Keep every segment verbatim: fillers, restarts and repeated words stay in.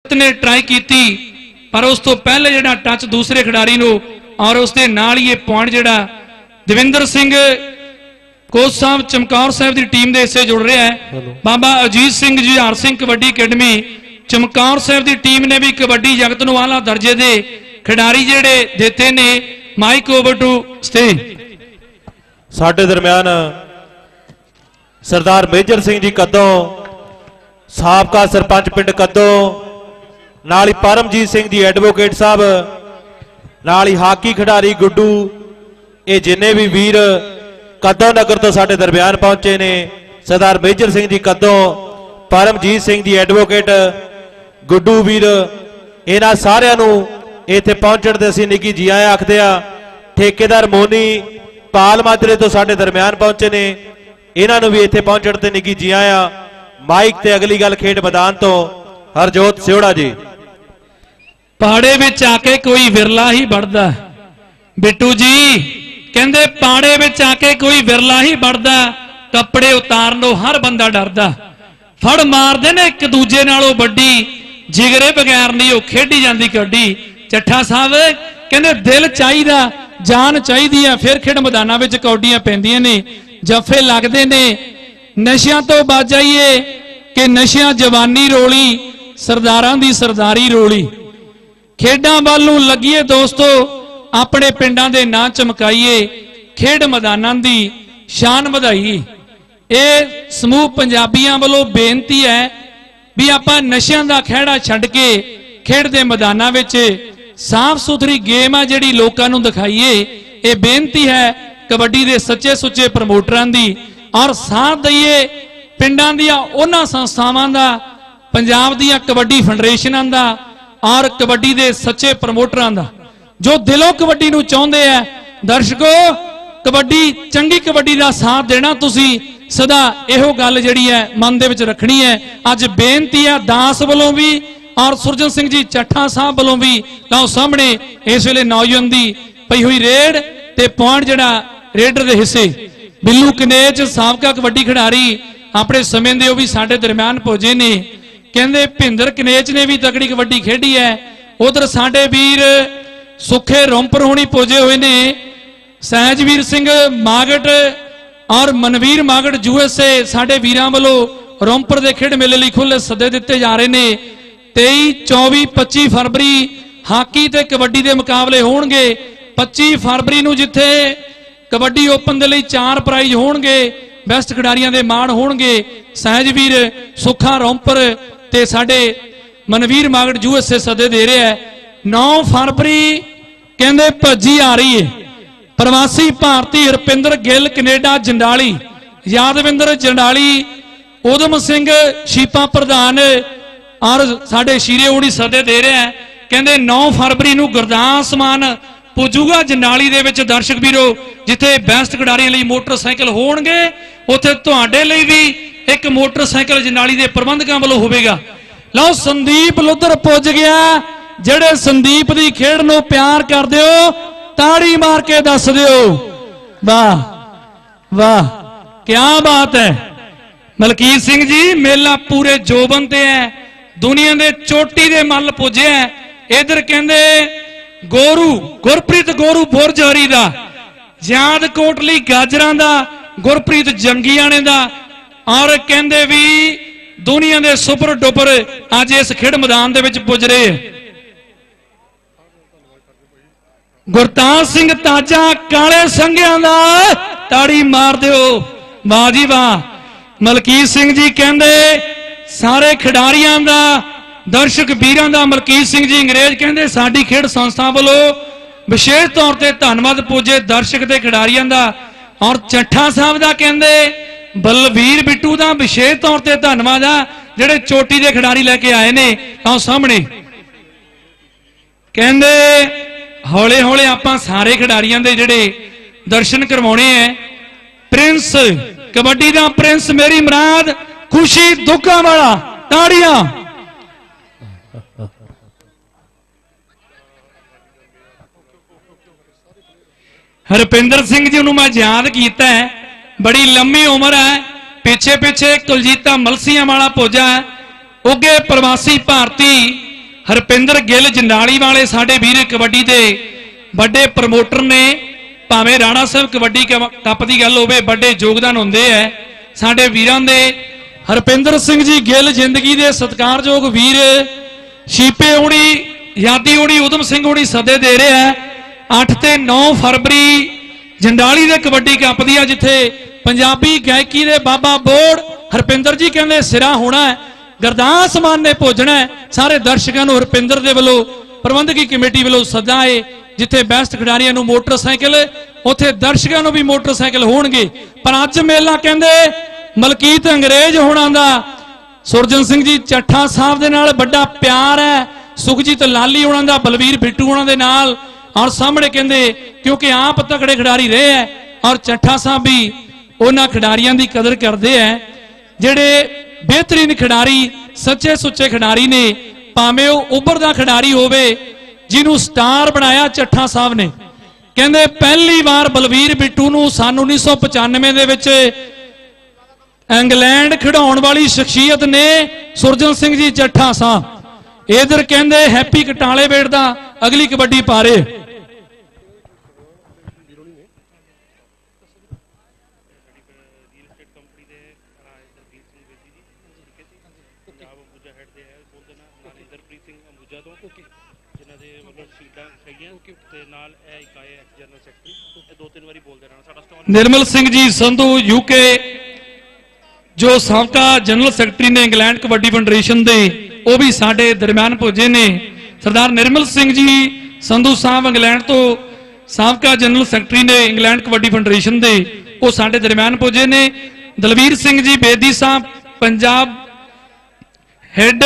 ने ट्राई की पर उस तो पहले जिहड़ा टच दूसरे खिडारी नूं और उसके नाल ही पॉइंट जिहड़ा दविंदर सिंह कोच साहब चमकौर साहब की टीम के हिस्से जुड़ रहा है। बाबा अजीत सिंह जुझार सिंह कबड्डी अकेडमी चमकौर साहब की टीम ने भी कबड्डी जगत नूं आला दर्जे के खिडारी जिहड़े दिते ने। Mic over to stage. साडे दरम्यान सरदार मेजर सिंह जी कद्दों साबका सरपंच पिंड कद्दों नाल ही परमजीत सिंह जी एडवोकेट साहब नाल ही हाकी खिडारी गुड्डू ये जिन्ने भी वीर कद्दों नगर तो साडे दरम्यान पहुंचे ने सरदार मेजर सिंह जी कद्दों परमजीत सिंह जी एडवोकेट गुड्डू वीर इन्हां सारिआं नूं इत्थे पहुंचण ते असीं निੱਘੀ जी आया आखदे आ। ठेकेदार मोनी पाल माजरे तो साडे दरम्यान पहुंचे ने इन्हां नूं भी इत्थे पहुंचण ते निੱਘੀ जी आया। माइक ते अगली गल खेड मैदान तो हरजोत सियोड़ा जी। पाड़े विच आके कोई विरला ही बढ़दा बिट्टू जी कहंदे पाड़े विच आके कोई विरला ही बढ़दा कपड़े उतारनों हर बंदा डरदा फड़ मारदे ने एक दूजे नालों बड्डी जिगरे बगैर नहीं वो खेडी जांदी कबड्डी। ਚੱਠਾ साहब कहंदे दिल चाहिदा जान चाहिदी है फिर खेड मैदानां विच कौडियां पैंदियां ने जफे लगदे ने। नशियां तो बच जाइए कि नशियां जवानी रोली सरदारां दी सरदारी रोली। खेडां वल नूं लगीए दोस्तों अपने पिंडां दे नां चमकाइए खेड मैदानां दी शान वधाइए। ये समूह पंजाबियां वालों बेनती है भी आपां नशियां दा खैड़ा छड्ड के खेड दे मैदानां विच साफ सुथरी गेम आ जिहड़ी लोकां नूं दिखाइए। ये बेनती है कबड्डी दे सच्चे सुच्चे प्रमोटरां दी और साथ दईए पिंडां दियां उन्हां संस्थावां दा पंजाब दियां कबड्डी फैडरेशनां दा और कबड्डी दे सच्चे प्रमोटरां दा जो दिलों कबड्डी नूं चाहुंदे है। दर्शकों कबड्डी चंगी कबड्डी दा साथ देना तुसीं सदा इहो गल जिहड़ी है मन दे विच रखनी है। अज बेनती है दास वालों भी और सुरजन सिंह जी ਚੱਠਾ साहब वालों भी लाओ सामने इस वेले नौजवान दी पई हुई रेड ते पॉइंट जिहड़ा रेडर दे हिस्से बिल्लू कनेच साबका कबड्डी खिडारी अपने समय दे भी साडे दरम्यान पहुंचे ने। कहंदे भिंदर कनेच ने भी तगड़ी कबड्डी खेडी है। उधर साडे वीर सुखे रोंपर होनी पहुंचे हुए ने सहजवीर सिंह मागट और मनवीर मागट यूएसए साडे वीरां वालों रोंपर दे खेड मेले लई खुले सदे दिते जा रहे ने। तेईस चौबीस पच्ची फरवरी हाकी ते कबड्डी दे मुकाबले होणगे। पच्ची फरवरी नूं जिथे कबड्डी ओपन दे लई चार प्राइज होणगे बेस्ट खिडारियां दे माण होणगे। सहजवीर सुखा रोंपर ते साडे मनवीर मागट यूएसए सदे दे रहा है। नौ फरवरी कहंदे भज्जी आ रही है प्रवासी भारती हरपिंदर गिल कनेडा जंडाली यादविंदर जंडाली उधम सिंह शीपा प्रधान और साडे शीरे उड़ी सदे दे रहा है। कहंदे नौ फरवरी नूं गुरदास मान पुजूगा जंडाली दे विच दर्शक वीरो जिथे बेस्ट खिडारियां लई मोटरसाइकिल होणगे उत्थे तुहाडे लई भी एक मोटरसाइकिल जंडाली दे प्रबंधकां वालों होवेगा। लो संदीप लुधर पुज गया जिहड़े संदीप दी खेड नूं प्यार करदे हो ताड़ी मार के दस दिओ वाह वाह क्या बात है। मलकीत सिंह जी मेला पूरे जोबन ते है दुनिया दे चोटी दे मल पुजे है। इधर कहंदे गोरू गुरप्रीत गोरू बुरजहरी दा याद कोटली गाजरां दा गुरप्रीत जंगीआणे दा और कहंदे भी दुनिया दे सुपर डुपर अज इस खेड मैदान दे विच पुज रहे। गुरताज सिंह ताजा काले संघियां दा ताड़ी मार दिओ वाह जी वाह। मलकीत सिंह जी कहंदे सारे खिडारियां दा दर्शक वीरां दा मलकीत सिंह जी अंग्रेज कहंदे साडी खेड संस्था वालों विशेष तौर ते धन्नवाद पुजे दर्शक ते खिडारियां दा। और ਚੱਠਾ साहब दा कहंदे बलवीर बिट्टू दा विशेष तौर ते धन्नवाद आ जिहड़े चोटी दे खिडारी लैके आए ने। आओ सामने कहंदे हौले हौले आपां सारे खिडारियां दे जिहड़े दर्शन करवाउणे है। प्रिंस कबड्डी दा प्रिंस मेरी मुराद खुशी दुखा वाला ताड़ियां हरपिंदर सिंह जी मैं याद किया है बड़ी लंबी उम्र है पिछे पिछे कुलजीता मलसिया वाला पुजा है उगे प्रवासी भारती हरपिंदर गिल जंडाली वाले साडे वीर कबड्डी दे बड़े प्रमोटर ने। भावें राणा साहब कबड्डी कप की गल होवे, बड़े योगदान होंदे है साडे वीरां दे। हरपिंदर सिंह जी गिल जिंदगी दे सत्कारयोग वीर, शीपे होनी यादी होनी उधम सिंह होनी सदे दे रहे है। अठ ते नौ फरवरी जंडाली दे कबड्डी कप दी जिथे पंजाबी गायकी दे बाबा बोर्ड हरपिंदर जी कहते सिरा होना है, गुरदास मान ने भोजना है। सारे दर्शकों को हरपिंदर दे वलों प्रबंधकी कमेटी वालों सदा है, जिथे बेस्ट खिडारियों को मोटरसाइकिल, उत्थे दर्शकों को भी मोटरसाइकिल होणगे। पर अज मेला कहते मलकीत अंग्रेज होना दा सुरजन सिंह जी चट्ठा साहब दे नाल बड़ा प्यार है, सुखजीत लाली होना दा बलवीर बिट्टू होना दे नाल। और सामने कहते क्योंकि आप तगड़े खिडारी रहे हैं और चट्ठा साहब भी उन्हां खिडारियों की कदर करते हैं जिहड़े बेहतरीन खिडारी सच्चे सुच्चे खिडारी ने। भावें वह उभरदा खिडारी होवे, जिन्हों स्टार बनाया चट्ठा साहब ने। कहते पहली बार बलवीर बिट्टू नूं सन उन्नीस सौ पचानवे दे विच इंग्लैंड खिडाउण वाली शख्सियत ने सुरजन सिंह जी चट्ठा साहब। इधर कहते हैप्पी कटाले वेट दा अगली कबड्डी पा रहे। निर्मल सिंह जी संधू यूके जो साबका जनरल सैकटरी ने इंग्लैंड कबड्डी फेडरेशन के, वो भी साडे दरम्यान पुजे ने। सरदार निर्मल सिंह जी संधू साहब इंग्लैंड तो साबका जनरल सैकटरी ने इंग्लैंड कबड्डी फेडरेशन के, वो साडे दरम्यान पुजे ने। दलवीर सिंह जी बेदी साहब पंजाब हेड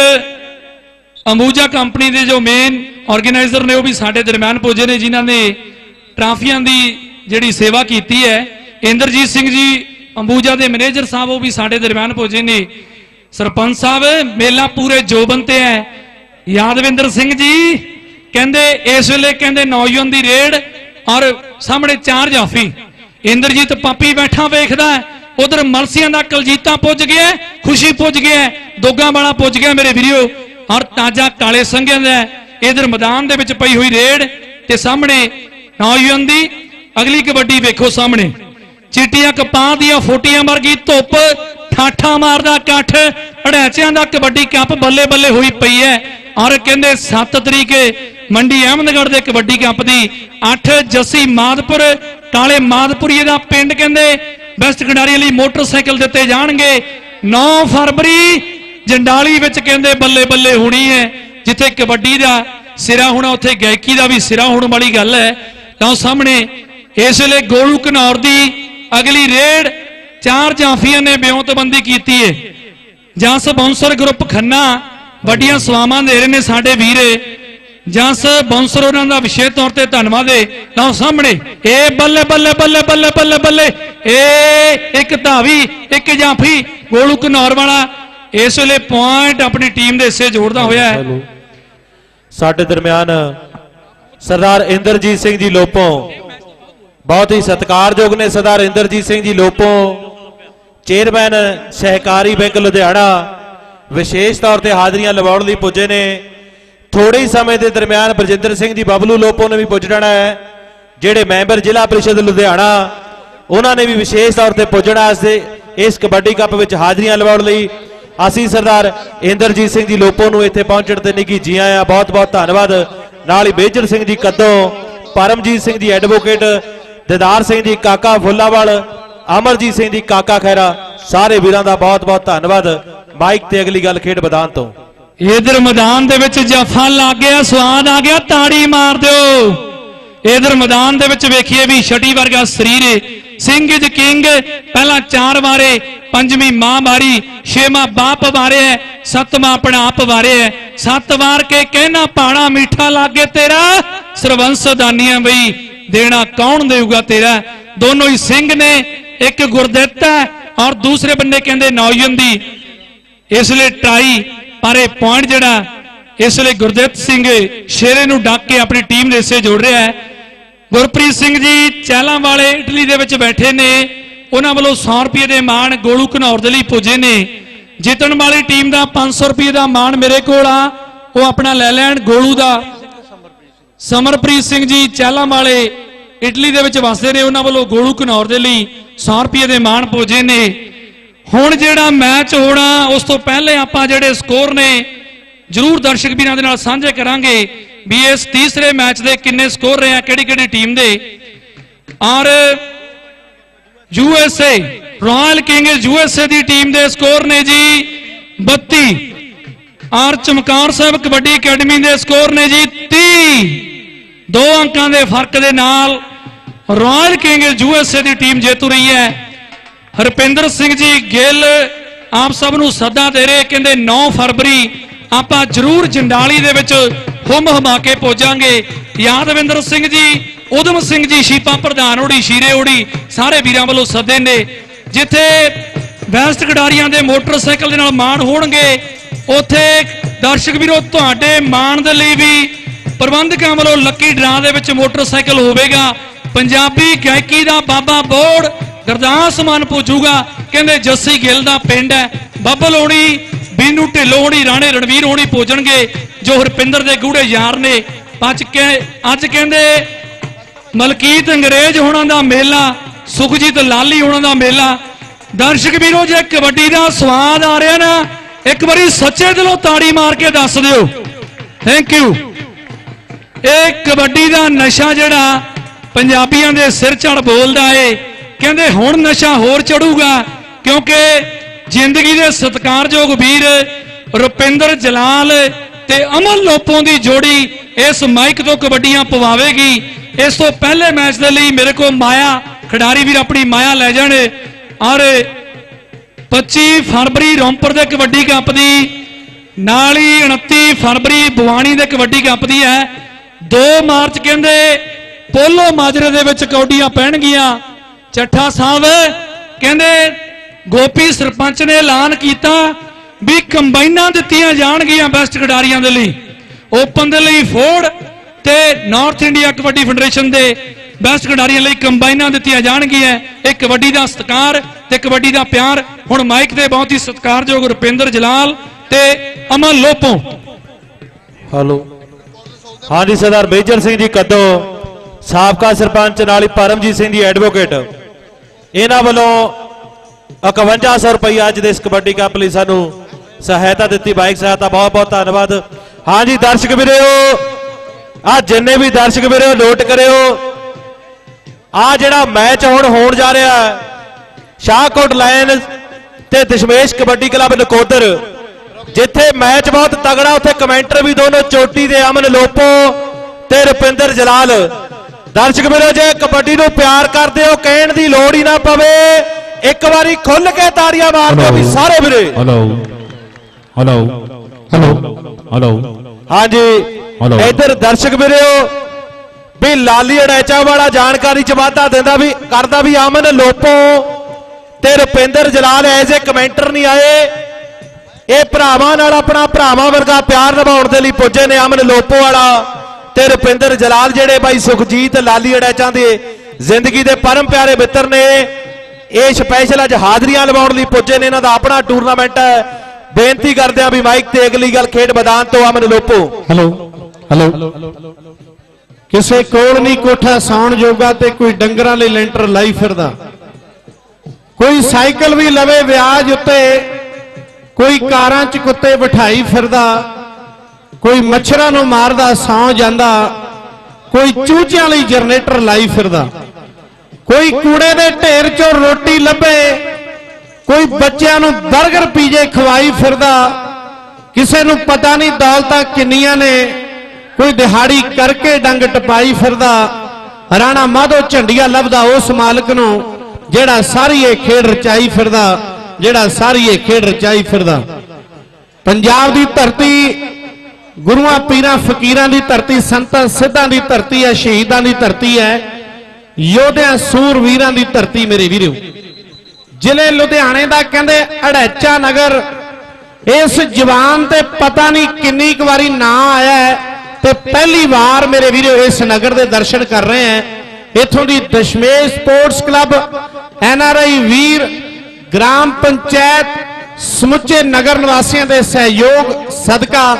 अंबूजा कंपनी के जो मेन ऑर्गेनाइजर ने, वो भी साडे दरम्यान पुजे ने, जिन्हों ने ट्राफियां की जिहड़ी सेवा की है। इंद्रजीत सिंह जी अंबूजा के मैनेजर साहब, वो भी साडे दरम्यान पुजे ने। सरपंच साहब मेला पूरे जोबन ते है। यादविंदर सिंह जी कहते इस वेले कहते नौजवान की रेड और सामने चार जाफी। इंद्रजीत पापी बैठा वेखदा है, उधर मलसियां का कलजीता पुज गया, खुशी पुज गया, दोगा वाला पुज गया मेरे वीरियो, और ताजा काले संघिया का। इधर मैदान दे विच पई हुई रेड ते सामने नौजवान की अगली कबड्डी वेखो। सामने चिट्टियां कपां दियां फोटियां वर्गी धुप, ठाठा मारदा कठ, अड़ैचियां दा कबड्डी कप बल्ले बल्ले हुई पई है। और कहते सत्त तरीक मंडी अहमदगढ़ के कबड्डी कप की अठ जस्सी मादपुर काले मादपुरी का पिंड कहते बेस्ट खिडारी लई मोटरसाइकिल दिते जाणगे। नौ फरवरी जंडाली विच कहते बल्ले बल्ले होनी है, जिथे कबड्डी का सिरा होना उत्थे गायकी का भी सिरा होने वाली गल है। तो सामने इस वेले गोलू घनौर की अगली रेड चार जाफिया ने ब्योतबंदी की है। जस बौंसर ग्रुप खन्ना वड्डियां सवावां दे रहे ने साडे वीरे। जस बौंसर उन्हां दा विशेष तौर पर धन्नवाद है। तो सामने ए बल्ले बल्ले बल्ले बल्ले बल्ले बल्ले ए एक धावी एक जाफी गोलू घनौर वाला इस वेले पॉइंट अपनी टीम के हिस्से जोड़ता होया है। साडे दरम्यान सरदार इंद्रजीत सिंह जी लोपों बहुत ही सत्कारयोग ने। सरदार इंद्रजीत सिंह जी लोपों चेयरमैन सहकारी बैंक लुधियाना विशेष तौर पर हाजरियां लवाउण लई पुजे ने। थोड़े ही समय के दरम्यान बरजिंदर सिंह जी बबलू लोपों ने भी पुज जाना है, जिहड़े मैंबर जिला परिषद लुधियाना उन्होंने भी विशेष तौर पर पुजना इस कबड्डी कप में हाजरियां लवाउण लई। असीं सरदार इंद्रजीत सिंह जी लोपों नूं इत्थे पहुंचण ते निੱਘੀ जी आया बहुत बहुत धन्नवाद। नाल ही मेजर सिंह जी कद्दों, परमजीत सिंह जी एडवोकेट, दिदार सिंह जी काका फुलावाल, अमरजीत सिंह जी काका खैरा, सारे वीरां दा बहुत बहुत धन्नवाद। माइक ते अगली गल खेड मैदान तो। इधर मैदान दे विच जफा लग गया, स्वाद आ गया, ताड़ी मार दो। इधर मैदान दे विच वेखिए भी छठी वर्गा शरीर सिंह इज किंग। पहला चार वारे, पंजवीं मां मारी, छेवां बाप वारे है, सतवां अपना आप वारे है। सत वार के कहना पाना मीठा लागे तेरा, सरवंश दानिया बई देना कौन देगा तेरा। दोनों ही सिंह ने, एक गुरदित्त है और दूसरे बंदे कहते नौजवान दी इसलिए ट्राई पर पॉइंट जड़ा इसलिए गुरदित्त सिंह शेरे नूं डक के अपनी टीम के हिस्से जोड़ रहा है। गुरप्रीत सिंह जी चैला वाले इटली दे विच बैठे ने, उन्होंने वालों सौ रुपये के मान गोलू घनौर दे लई पुजे ने। जितण वाली टीम का पांच सौ रुपये का मान मेरे को आ, वो अपना लै लैन। गोलू दा समरप्रीत सिंह जी चाला वाले इटली दे विच वसदे ने, उन्हां वल्लों गोलू घनौर दे लई सौ रुपये के मान भोजे ने। हुण जिहड़ा मैच होना उस तो पहले आपां जिहड़े स्कोर ने जरूर दर्शक वीरां दे नाल साझे करांगे भी इस तीसरे मैच दे किन्ने स्कोर रहे हैं किहड़ी किहड़ी टीम दे। और यूएसए रॉयल किंग्स यूएसए दी टीम दे स्कोर ने जी बत्ती और चमकौर साहब कबड्डी अकैडमी दे स्कोर ने जी तीह। दो अंकों के फर्क के नाल रॉयल किंग्स यूएसए की टीम जेतू रही है। हरपिंदर सिंह जी गिल आप सबनों सदा दे रहे, कहते नौ फरवरी आप जरूर जंडाली दे विच हुम हुमा के पहुंचांगे। यादविंदर सिंह जी, उधम सिंह जी, शीपा प्रधान होड़ी, शीरे होड़ी सारे वीरां वालों सदे ने। जिथे बेस्ट खिडारियां दे मोटरसाइकिल दे नाल मान होणगे उत्थे दर्शक वीरों तुहाडे मान दे लई भी प्रबंधकां वालों लकी ड्रा दे विच मोटरसाइकिल होवेगा। पंजाबी गायकी दा बाबा बोर्ड गुरदास मान पुजूगा। कहंदे जस्सी गिल दा पिंड है, बब्बल होणी, बीनू ढिल्लों होणी, राणे रणवीर होणी पुजणगे जो हरपिंदर दे गूढ़े यार ने। अज के अज कहंदे मलकीत अंग्रेज होना दा मेला, सुखजीत लाली होना दा मेला। दर्शक वीरों जे कबड्डी दा स्वाद आ रहा ना, एक बारी सच्चे दिलों ताड़ी मार के दस दिओ थैंक यू। एक कबड्डी दा नशा जिहड़ा पंजाबियों दे सिर चढ़ बोलदा है, कहंदे हुण नशा होर चढ़ूगा क्योंकि जिंदगी दे सत्कारयोग वीर रुपिंदर जलाल ते अमन लोपों की जोड़ी इस माइक तो कबड्डियां पवावेगी। इस तो पहले मैच के लिए मेरे को माया खिडारी भी अपनी माया लै जाने। और पच्चीस फरवरी रोमपुर के कबड्डी कप की नाल ही उनतीस फरवरी बवानी के कबड्डी कप की है। दो मार्च कहते पोलो माजरे दे विच कौडियां पैणगियां। चट्ठा साहब कहते गोपी सरपंच ने ऐलान किया भी कंबाइनां दित्तियां जाणगियां बेस्ट खिडारियां दे लई। ओपन दे लई फोर्ड ते नॉर्थ इंडिया कबड्डी फेडरेशन दे बेस्ट खिडारियां लई कंबाइनां दित्तियां जाणगियां। एक कबड्डी दा सत्कार ते कबड्डी दा प्यार। हुण माइक ते बहुत ही सत्कारयोग रुपिंदर जलाल ते अमन लोपों। हेलो हाँ जी, सरदार मेजर सिंह जी कद्दो, साबका सरपंच नाली परमजीत सिंह जी एडवोकेट, इन्हां वल्लों इकवंजा सौ रुपया अज इस कबड्डी कप लई सानू सहायता दी, बाइक सहायता, बहुत बहुत धन्यवाद। हाँ जी दर्शक वीरो, आ जिन्ने भी दर्शक वीरो नोट करियो, आ जिहड़ा मैच हुण होण जा रहा है शाहकोट लायन ते दशमेश कबड्डी क्लब नकोदर, जिथे मैच बहुत तगड़ा, उत्थे कमेंटर भी दोनों चोटी दे अमन लोपो ते रुपिंदर जलाल। दर्शक वीरो जे कबड्डी नूं प्यार करदे हो, कहण दी लोड़ ही ना पवे, एक बारी खुल के ताड़ियां मार दो भी सारे वीरे। हेलो हेलो हेलो हेलो हाँ जी इधर दर्शक वीरो भी लाली अड़ैचा वाला जानकारी च वाधा देंदा भी करदा भी अमन लोपो ते Rupinder Jalal as a commentator नहीं आए, ये भरावां नाल अपना भरावां वर्गा प्यार निभाउण दे लई पुजे ने। अमन लोपो वाला ते रुपिंदर जलाल जेडे भाई सुखजीत लाली अड़ैचा दे जिंदगी दे परम प्यारे मित्र ने, ये स्पैशल अज हाजरियां लवाउण लई पुजे ने। इन्हां दा अपना टूरनामेंट है। बेनती करदे आ भी माइक ते अगली गल खेड मैदान तो अमन लोपो। हेलो हेलो किसे कोल नहीं कोठा सौण जोगा ते कोई डंगरां लई लेंटर लाई फिरदा, कोई साइकिल भी लवे व्याज उत्ते, कोई कारां च कुत्ते बिठाई फिरदा, कोई मच्छरां नूं मारदा सौ जांदा, कोई चूचियां लई जनरेटर लाई फिरदा, कोई कूड़े दे ढेर चों रोटी लभे, कोई बच्चों नूं बर्गर पीजे खवाई फिरदा, किसे नूं पता नहीं दौलतां किन्नियां ने, कोई दिहाड़ी करके डंग टपाई फिरदा। राणा माधो झंडिया लभदा उस मालक नूं जेड़ा सारी ये खेड रचाई फिरदा, जेड़ा सारी ये खेड रचाई फिरदा। पंजाब दी धरती गुरुआं पीरां फकीरां दी धरती, संतां सिद्धां दी धरती है, शहीदां दी धरती है, योद्धियां सूरवीरां दी धरती। मेरे वीरो जिले लुधियाने दा कहंदे अड़ैचा नगर, इस जवान ते पता नहीं किन्नी क वारी ना आया है ते पहली बार मेरे वीरो इस नगर दे दर्शन कर रहे हैं। इथों दी दशमेश स्पोर्ट्स क्लब, एनआरआई वीर, ग्राम पंचायत, समुचे नगर निवासियों के सहयोग सदका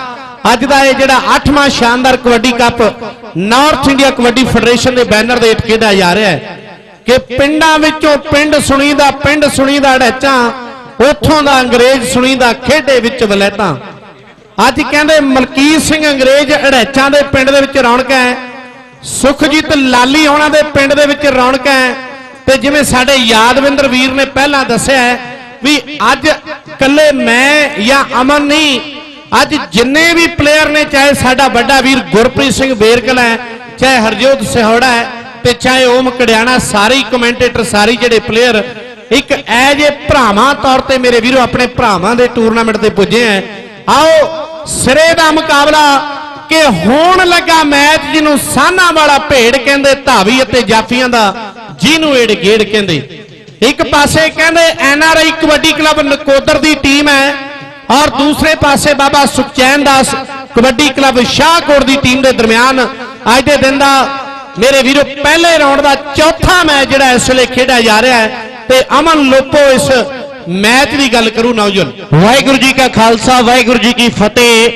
ਅੱਜ ਦਾ ਇਹ ਜਿਹੜਾ ਅੱਠਵਾਂ ਸ਼ਾਨਦਾਰ kabaddi cup North India Kabaddi Federation ਦੇ ਬੈਨਰ ਦੇ ਹੇਠ ਖੇਡਿਆ ਜਾ ਰਿਹਾ ਹੈ ਕਿ ਪਿੰਡਾਂ ਵਿੱਚੋਂ ਪਿੰਡ ਸੁਣੀਦਾ, ਪਿੰਡ ਸੁਣੀਦਾ ਅੜੈਚਾਂ, ਉੱਥੋਂ ਦਾ ਅੰਗਰੇਜ਼ ਸੁਣੀਦਾ ਖੇਡੇ ਵਿੱਚ ਵਲੈਤਾਂ। ਅੱਜ ਕਹਿੰਦੇ ਮਲਕੀਤ ਸਿੰਘ ਅੰਗਰੇਜ਼ ਅੜੈਚਾਂ ਦੇ ਪਿੰਡ ਦੇ ਵਿੱਚ ਰੌਣਕ ਹੈ, ਸੁਖਜੀਤ ਲਾਲੀ ਹੋਣਾ ਦੇ ਪਿੰਡ ਦੇ ਵਿੱਚ ਰੌਣਕ ਹੈ। ਤੇ ਜਿਵੇਂ ਸਾਡੇ ਯਾਦਵਿੰਦਰ ਵੀਰ ਨੇ ਪਹਿਲਾਂ ਦੱਸਿਆ ਵੀ ਅੱਜ ਕੱਲੇ ਮੈਂ ਜਾਂ ਅਮਨ ਨਹੀਂ, ਅੱਜ ਜਿੰਨੇ ਵੀ ਪਲੇਅਰ ਨੇ, ਚਾਹੇ ਸਾਡਾ ਵੱਡਾ ਵੀਰ ਗੁਰਪ੍ਰੀਤ ਸਿੰਘ ਬੇਰਕਲ ਹੈ, ਚਾਹੇ ਹਰਜੋਤ ਸਿਹੋੜਾ ਹੈ, ਤੇ ਚਾਹੇ ਓਮ ਕੜਿਆਣਾ, ਸਾਰੇ ਕਮੈਂਟੇਟਰ, ਸਾਰੇ ਜਿਹੜੇ ਪਲੇਅਰ ਇੱਕ ਐ ਜੇ ਭਰਾਵਾਂ ਤੌਰ ਤੇ ਮੇਰੇ ਵੀਰੋ ਆਪਣੇ ਭਰਾਵਾਂ ਦੇ ਟੂਰਨਾਮੈਂਟ ਤੇ ਪੁੱਜੇ ਆ। ਆਓ ਸਿਰੇ ਦਾ ਮੁਕਾਬਲਾ ਕਿ ਹੋਣ ਲੱਗਾ ਮੈਚ ਜਿਹਨੂੰ ਸਾਨਾ ਵਾਲਾ ਭੇੜ ਕਹਿੰਦੇ, ਧਾਵੀ ਅਤੇ ਜਾਫੀਆਂ ਦਾ ਜਿਹਨੂੰ ਏੜ ਗੇੜ ਕਹਿੰਦੇ। ਇੱਕ ਪਾਸੇ ਕਹਿੰਦੇ N R I Kabaddi Club Nakodar ਦੀ ਟੀਮ ਹੈ ਔਰ ਦੂਸਰੇ ਪਾਸੇ ਬਾਬਾ ਸੁਖਚੈਨ ਦਾਸ ਕਬੱਡੀ ਕਲੱਬ ਸ਼ਾਹਕੋਟ ਦੀ ਟੀਮ ਦੇ ਦਰਮਿਆਨ ਅੱਜ ਦੇ ਦਿਨ ਦਾ ਮੇਰੇ ਵੀਰੋ ਪਹਿਲੇ ਰਾਉਂਡ ਦਾ ਚੌਥਾ ਮੈਚ ਜਿਹੜਾ ਇਸ ਵੇਲੇ ਖੇਡਿਆ ਜਾ ਰਿਹਾ ਹੈ। ਤੇ ਅਮਨ ਲੋਪੋ ਇਸ ਮੈਚ ਦੀ ਗੱਲ ਕਰੂ ਨੌਜਵਾਨ। ਵਾਹਿਗੁਰੂ ਜੀ ਕਾ ਖਾਲਸਾ, ਵਾਹਿਗੁਰੂ ਜੀ ਕੀ ਫਤਿਹ।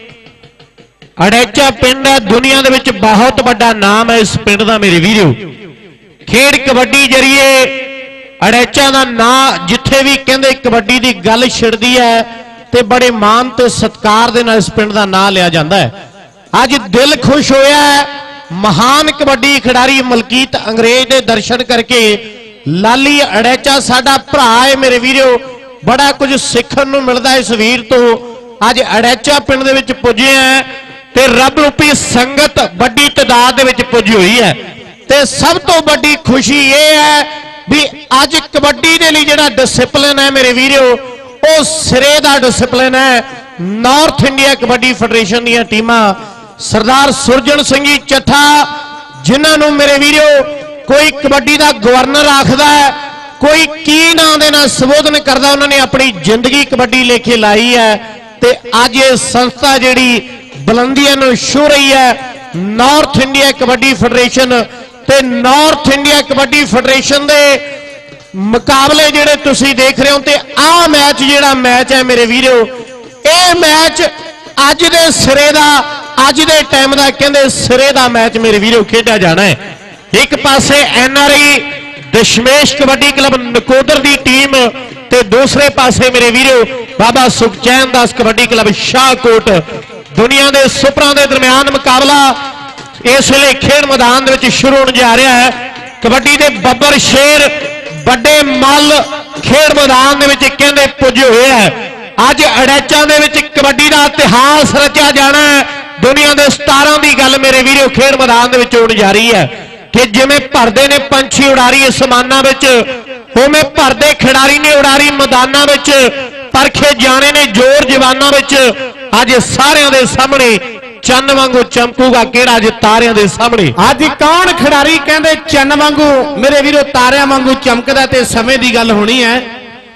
ਅੜੈਚਾ ਪਿੰਡ ਹੈ, ਦੁਨੀਆ ਦੇ ਵਿੱਚ ਬਹੁਤ ਵੱਡਾ ਨਾਮ ਹੈ ਇਸ ਪਿੰਡ ਦਾ ਮੇਰੇ ਵੀਰੋ। ਖੇਡ ਕਬੱਡੀ ਜਰੀਏ ਅੜੈਚਾ ਦਾ ਨਾਂ ਜਿੱਥੇ ਵੀ ਕਹਿੰਦੇ ਕਬੱਡੀ ਦੀ ਗੱਲ ਛਿੜਦੀ ਹੈ ਤੇ ਬੜੇ ਮਾਣ ਤੇ ਸਤਿਕਾਰ ਦੇ ਨਾਲ ਇਸ ਪਿੰਡ ਦਾ ਨਾਂ ਲਿਆ ਜਾਂਦਾ ਹੈ। ਅੱਜ ਦਿਲ ਖੁਸ਼ ਹੋਇਆ ਹੈ ਮਹਾਨ ਕਬੱਡੀ ਖਿਡਾਰੀ ਮਲਕੀਤ ਅੰਗਰੇਜ਼ ਦੇ ਦਰਸ਼ਨ ਕਰਕੇ। ਲਾਲੀ ਅੜੈਚਾ ਸਾਡਾ ਭਰਾ ਹੈ ਮੇਰੇ ਵੀਰੋ, ਬੜਾ ਕੁਝ ਸਿੱਖਣ ਨੂੰ ਮਿਲਦਾ ਇਸ ਵੀਰ ਤੋਂ। ਅੱਜ ਅੜੈਚਾ ਪਿੰਡ ਦੇ ਵਿੱਚ ਪੁੱਜੇ ਆ ਤੇ ਰੱਬ ਰੂਪੀ ਸੰਗਤ ਵੱਡੀ ਤਾਦਾਦ ਦੇ ਵਿੱਚ ਪੁੱਜੀ ਹੋਈ ਹੈ। ਤੇ ਸਭ ਤੋਂ ਵੱਡੀ ਖੁਸ਼ੀ ਇਹ ਹੈ ਵੀ ਅੱਜ ਕਬੱਡੀ ਦੇ ਲਈ ਜਿਹੜਾ ਡਿਸਪਲਿਨ ਹੈ ਮੇਰੇ ਵੀਰੋ, ਉਹ ਸਿਰੇ ਦਾ ਡਿਸਪਲਿਨ ਹੈ। ਨਾਰਥ ਇੰਡੀਆ ਕਬੱਡੀ ਫੈਡਰੇਸ਼ਨ ਦੀਆਂ ਟੀਮਾਂ ਸਰਦਾਰ ਸੁਰਜਣ ਸਿੰਘ ਜੀ ਚੱਠਾ, ਜਿਨ੍ਹਾਂ ਨੂੰ ਮੇਰੇ ਵੀਰੋ ਕੋਈ ਕਬੱਡੀ ਦਾ ਗਵਰਨਰ ਆਖਦਾ ਹੈ, ਕੋਈ ਕੀ ਨਾਂ ਦੇ ਨਾਲ ਸੰਬੋਧਨ ਕਰਦਾ, ਉਹਨਾਂ ਨੇ ਆਪਣੀ ਜ਼ਿੰਦਗੀ ਕਬੱਡੀ ਲੇਖੇ ਲਾਈ ਹੈ। ਤੇ ਅੱਜ ਇਹ ਸੰਸਥਾ ਜਿਹੜੀ ਬੁਲੰਦੀਆਂ ਨੂੰ ਛੂ ਰਹੀ ਹੈ, ਨਾਰਥ ਇੰਡੀਆ ਕਬੱਡੀ ਫੈਡਰੇਸ਼ਨ। ਤੇ ਨਾਰਥ ਇੰਡੀਆ ਕਬੱਡੀ ਫੈਡਰੇਸ਼ਨ ਦੇ ਮੁਕਾਬਲੇ ਜਿਹੜੇ ਤੁਸੀਂ ਦੇਖ ਰਹੇ ਹੋ ਤੇ ਆਹ ਮੈਚ ਜਿਹੜਾ ਮੈਚ ਹੈ ਮੇਰੇ ਵੀਰੋ, ਇਹ ਮੈਚ ਅੱਜ ਦੇ ਸਿਰੇ ਦਾ, ਅੱਜ ਦੇ ਟਾਈਮ ਦਾ ਕਹਿੰਦੇ ਸਿਰੇ ਦਾ ਮੈਚ ਮੇਰੇ ਵੀਰੋ ਖੇਡਿਆ ਜਾਣਾ ਹੈ। ਇੱਕ ਪਾਸੇ N R I Dashmesh Kabaddi Club Nakodar ਦੀ ਟੀਮ ਤੇ ਦੂਸਰੇ ਪਾਸੇ ਮੇਰੇ ਵੀਰੋ ਬਾਬਾ ਸੁਖਚੈਨ ਦਾਸ ਕਬੱਡੀ ਕਲੱਬ ਸ਼ਾਹਕੋਟ। ਦੁਨੀਆ ਦੇ ਸੁਪਰਾਂ ਦੇ ਦਰਮਿਆਨ ਮੁਕਾਬਲਾ ਇਸ ਵੇਲੇ ਖੇਡ ਮੈਦਾਨ ਦੇ ਵਿੱਚ ਸ਼ੁਰੂ ਹੋਣ ਜਾ ਰਿਹਾ ਹੈ। ਕਬੱਡੀ ਦੇ ਬੱਬਰ ਸ਼ੇਰ ਵੱਡੇ ਮੱਲ ਖੇਡ ਮੈਦਾਨ ਦੇ ਵਿੱਚ ਕਹਿੰਦੇ ਪੁੱਜੇ ਹੋਏ ਹੈ। ਅੱਜ ਅੜੈਚਾਂ ਦੇ ਵਿੱਚ ਕਬੱਡੀ ਦਾ ਇਤਿਹਾਸ ਰਚਿਆ ਜਾਣਾ ਹੈ। ਦੁਨੀਆ ਦੇ ਸਟਾਰਾਂ ਦੀ ਗੱਲ ਮੇਰੇ ਵੀਰੋ ਖੇਡ ਮੈਦਾਨ ਦੇ ਵਿੱਚ ਹੋਣ ਜਾ ਰਹੀ ਹੈ ਕਿ ਜਿਵੇਂ ਭਰਦੇ ਨੇ ਪੰਛੀ ਉਡਾਰੀ ਅਸਮਾਨਾਂ ਵਿੱਚ, ਉਵੇਂ ਭਰਦੇ ਖਿਡਾਰੀ ਨੇ ਉਡਾਰੀ ਮੈਦਾਨਾਂ ਵਿੱਚ, ਪਰਖੇ ਜਾਣੇ ਨੇ ਜ਼ੋਰ ਜਵਾਨਾਂ ਵਿੱਚ। ਅੱਜ ਸਾਰਿਆਂ ਦੇ ਸਾਹਮਣੇ ਚੰਨ ਵਾਂਗੂ ਚਮਕੂਗਾ ਕਿਹੜਾ, ਅੱਜ ਤਾਰਿਆਂ ਦੇ ਸਾਹਮਣੇ। ਅੱਜ ਕੌਣ ਖਿਡਾਰੀ ਕਹਿੰਦੇ ਚੰਨ ਵਾਂਗੂ ਮੇਰੇ ਵੀਰੋ ਤਾਰਿਆਂ ਵਾਂਗੂ ਚਮਕਦਾ, ਤੇ ਸਮੇਂ ਦੀ ਗੱਲ ਹੋਣੀ ਹੈ।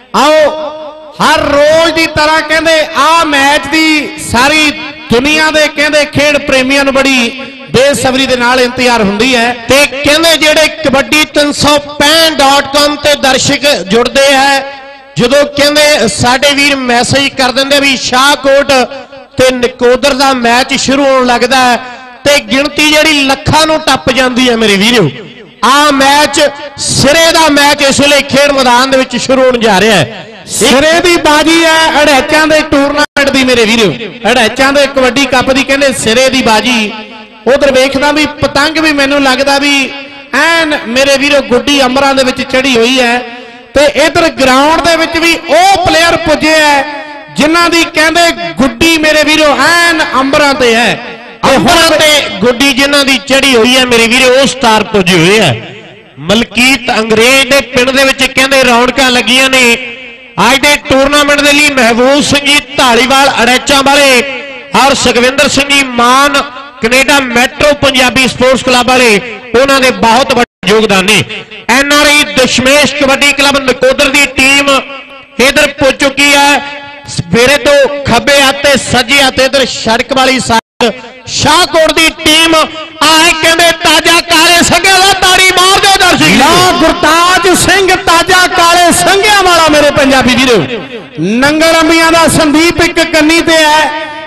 ਆਓ ਹਰ ਰੋਜ਼ ਦੀ ਤਰ੍ਹਾਂ ਕਹਿੰਦੇ ਆਹ ਮੈਚ ਦੀ ਸਾਰੀ ਦੁਨੀਆ ਦੇ ਕਹਿੰਦੇ ਖੇਡ ਪ੍ਰੇਮੀਆਂ ਨੂੰ ਬੜੀ ਬੇਸਬਰੀ ਦੇ ਨਾਲ ਇੰਤਜ਼ਾਰ ਹੁੰਦੀ ਹੈ। ਤੇ ਕਹਿੰਦੇ ਜਿਹੜੇ ਕਬੱਡੀ ਤਿੰਨ ਸੌ ਪੈਂਹਠ ਡਾਟ ਕਾਮ ਤੇ ਦਰਸ਼ਕ ਜੁੜਦੇ ਹੈ, ਜਦੋਂ ਕਹਿੰਦੇ ਸਾਡੇ ਵੀਰ ਮੈਸੇਜ ਕਰ ਦਿੰਦੇ ਵੀ ਸ਼ਾਹਕੋਟ ਤੇ ਨਕੋਦਰ ਦਾ ਮੈਚ ਸ਼ੁਰੂ ਹੋਣ ਲੱਗਦਾ ਹੈ ਤੇ ਗਿਣਤੀ ਜਿਹੜੀ ਲੱਖਾਂ ਨੂੰ ਟੱਪ ਜਾਂਦੀ ਹੈ ਮੇਰੇ ਵੀਰੋ। ਆਹ ਮੈਚ ਸਿਰੇ ਦਾ ਮੈਚ ਇਸ ਵੇਲੇ ਖੇਡ ਮੈਦਾਨ ਦੇ ਵਿੱਚ ਸ਼ੁਰੂ ਹੋਣ ਜਾ ਰਿਹਾ ਹੈ। ਸਿਰੇ ਦੀ ਬਾਜੀ ਹੈ ਅੜੈਚਾਂ ਦੇ ਟੂਰਨਾਮੈਂਟ ਦੀ ਮੇਰੇ ਵੀਰੋ, ਅੜੈਚਾਂ ਦੇ ਕਬੱਡੀ ਕੱਪ ਦੀ ਕਹਿੰਦੇ ਸਿਰੇ ਦੀ ਬਾਜੀ। ਉਧਰ ਵੇਖਦਾ ਵੀ ਪਤੰਗ ਵੀ ਮੈਨੂੰ ਲੱਗਦਾ ਵੀ ਐਨ ਮੇਰੇ ਵੀਰੋ ਗੁੱਡੀ ਅੰਬਰਾਂ ਦੇ ਵਿੱਚ ਚੜੀ ਹੋਈ ਹੈ। ਤੇ ਇਧਰ ਗਰਾਊਂਡ ਦੇ ਵਿੱਚ ਵੀ ਉਹ ਪਲੇਅਰ ਪੁੱਜੇ ਹੈ ਜਿਨ੍ਹਾਂ ਦੀ ਕਹਿੰਦੇ ਗੁੱਡੀ ਮੇਰੇ ਵੀਰੋ ਐਨ ਅੰਬਰਾਂ ਤੇ ਹੈ। ਤੇ ਹੁਣ ਤੇ ਗੁੱਡੀ ਜਿਨ੍ਹਾਂ ਦੀ ਚੜੀ ਹੋਈ ਹੈ ਮੇਰੇ ਵੀਰੋ ਉਹ ਸਟਾਰ ਪੁੱਜੇ ਹੋਏ ਹੈ। ਮਲਕੀਤ ਅੰਗਰੇਜ਼ ਦੇ ਪਿੰਡ ਦੇ ਵਿੱਚ ਕਹਿੰਦੇ ਰੌਣਕਾਂ ਲੱਗੀਆਂ ਨੇ ਅੱਜ ਦੇ ਟੂਰਨਾਮੈਂਟ ਦੇ ਲਈ। ਮਹਿਬੂਬ ਸਿੰਘ ਜੀ ਢਾਲੀਵਾਲ ਅੜੈਚਾਂ ਵਾਲੇ ਔਰ Sukhwinder Singh ji Maan Canada Metro Punjabi Sports Club ਵਾਲੇ, ਉਹਨਾਂ ਦੇ ਬਹੁਤ ਵੱਡੇ ਯੋਗਦਾਨ ਨੇ। N R I Dashmesh Kabaddi Club Nakodar ਦੀ ਟੀਮ ਇਧਰ ਪੁੱਜ ਚੁੱਕੀ ਹੈ। ਸਵੇਰੇ ਤੋਂ ਖੱਬੇ ਹੱਥੇ ਸੱਜੇ ਹੱਥੇ ਇਧਰ ਸੜਕ ਵਾਲੀ ਸਾਈਡ ਸ਼ਾਹਕੋਟ ਦੀ ਟੀਮ ਆਏ ਕਹਿੰਦੇ ਤਾਜਾ ਕਾਲੇ ਸੰਘਿਆਂ ਦਾ ਤਾੜੀ ਮਾਰਦੇ ਦਰਸ਼ਕ। ਲਾ ਗੁਰਤਾਜ ਸਿੰਘ ਤਾਜਾ ਕਾਲੇ ਸੰਘਿਆਂ ਵਾਲਾ ਮੇਰੇ ਪੰਜਾਬੀ ਵੀਰੋ। ਨੰਗਲ ਅੰਬੀਆਂ ਦਾ ਸੰਦੀਪ ਇੱਕ ਕੰਨੀ ਤੇ ਹੈ,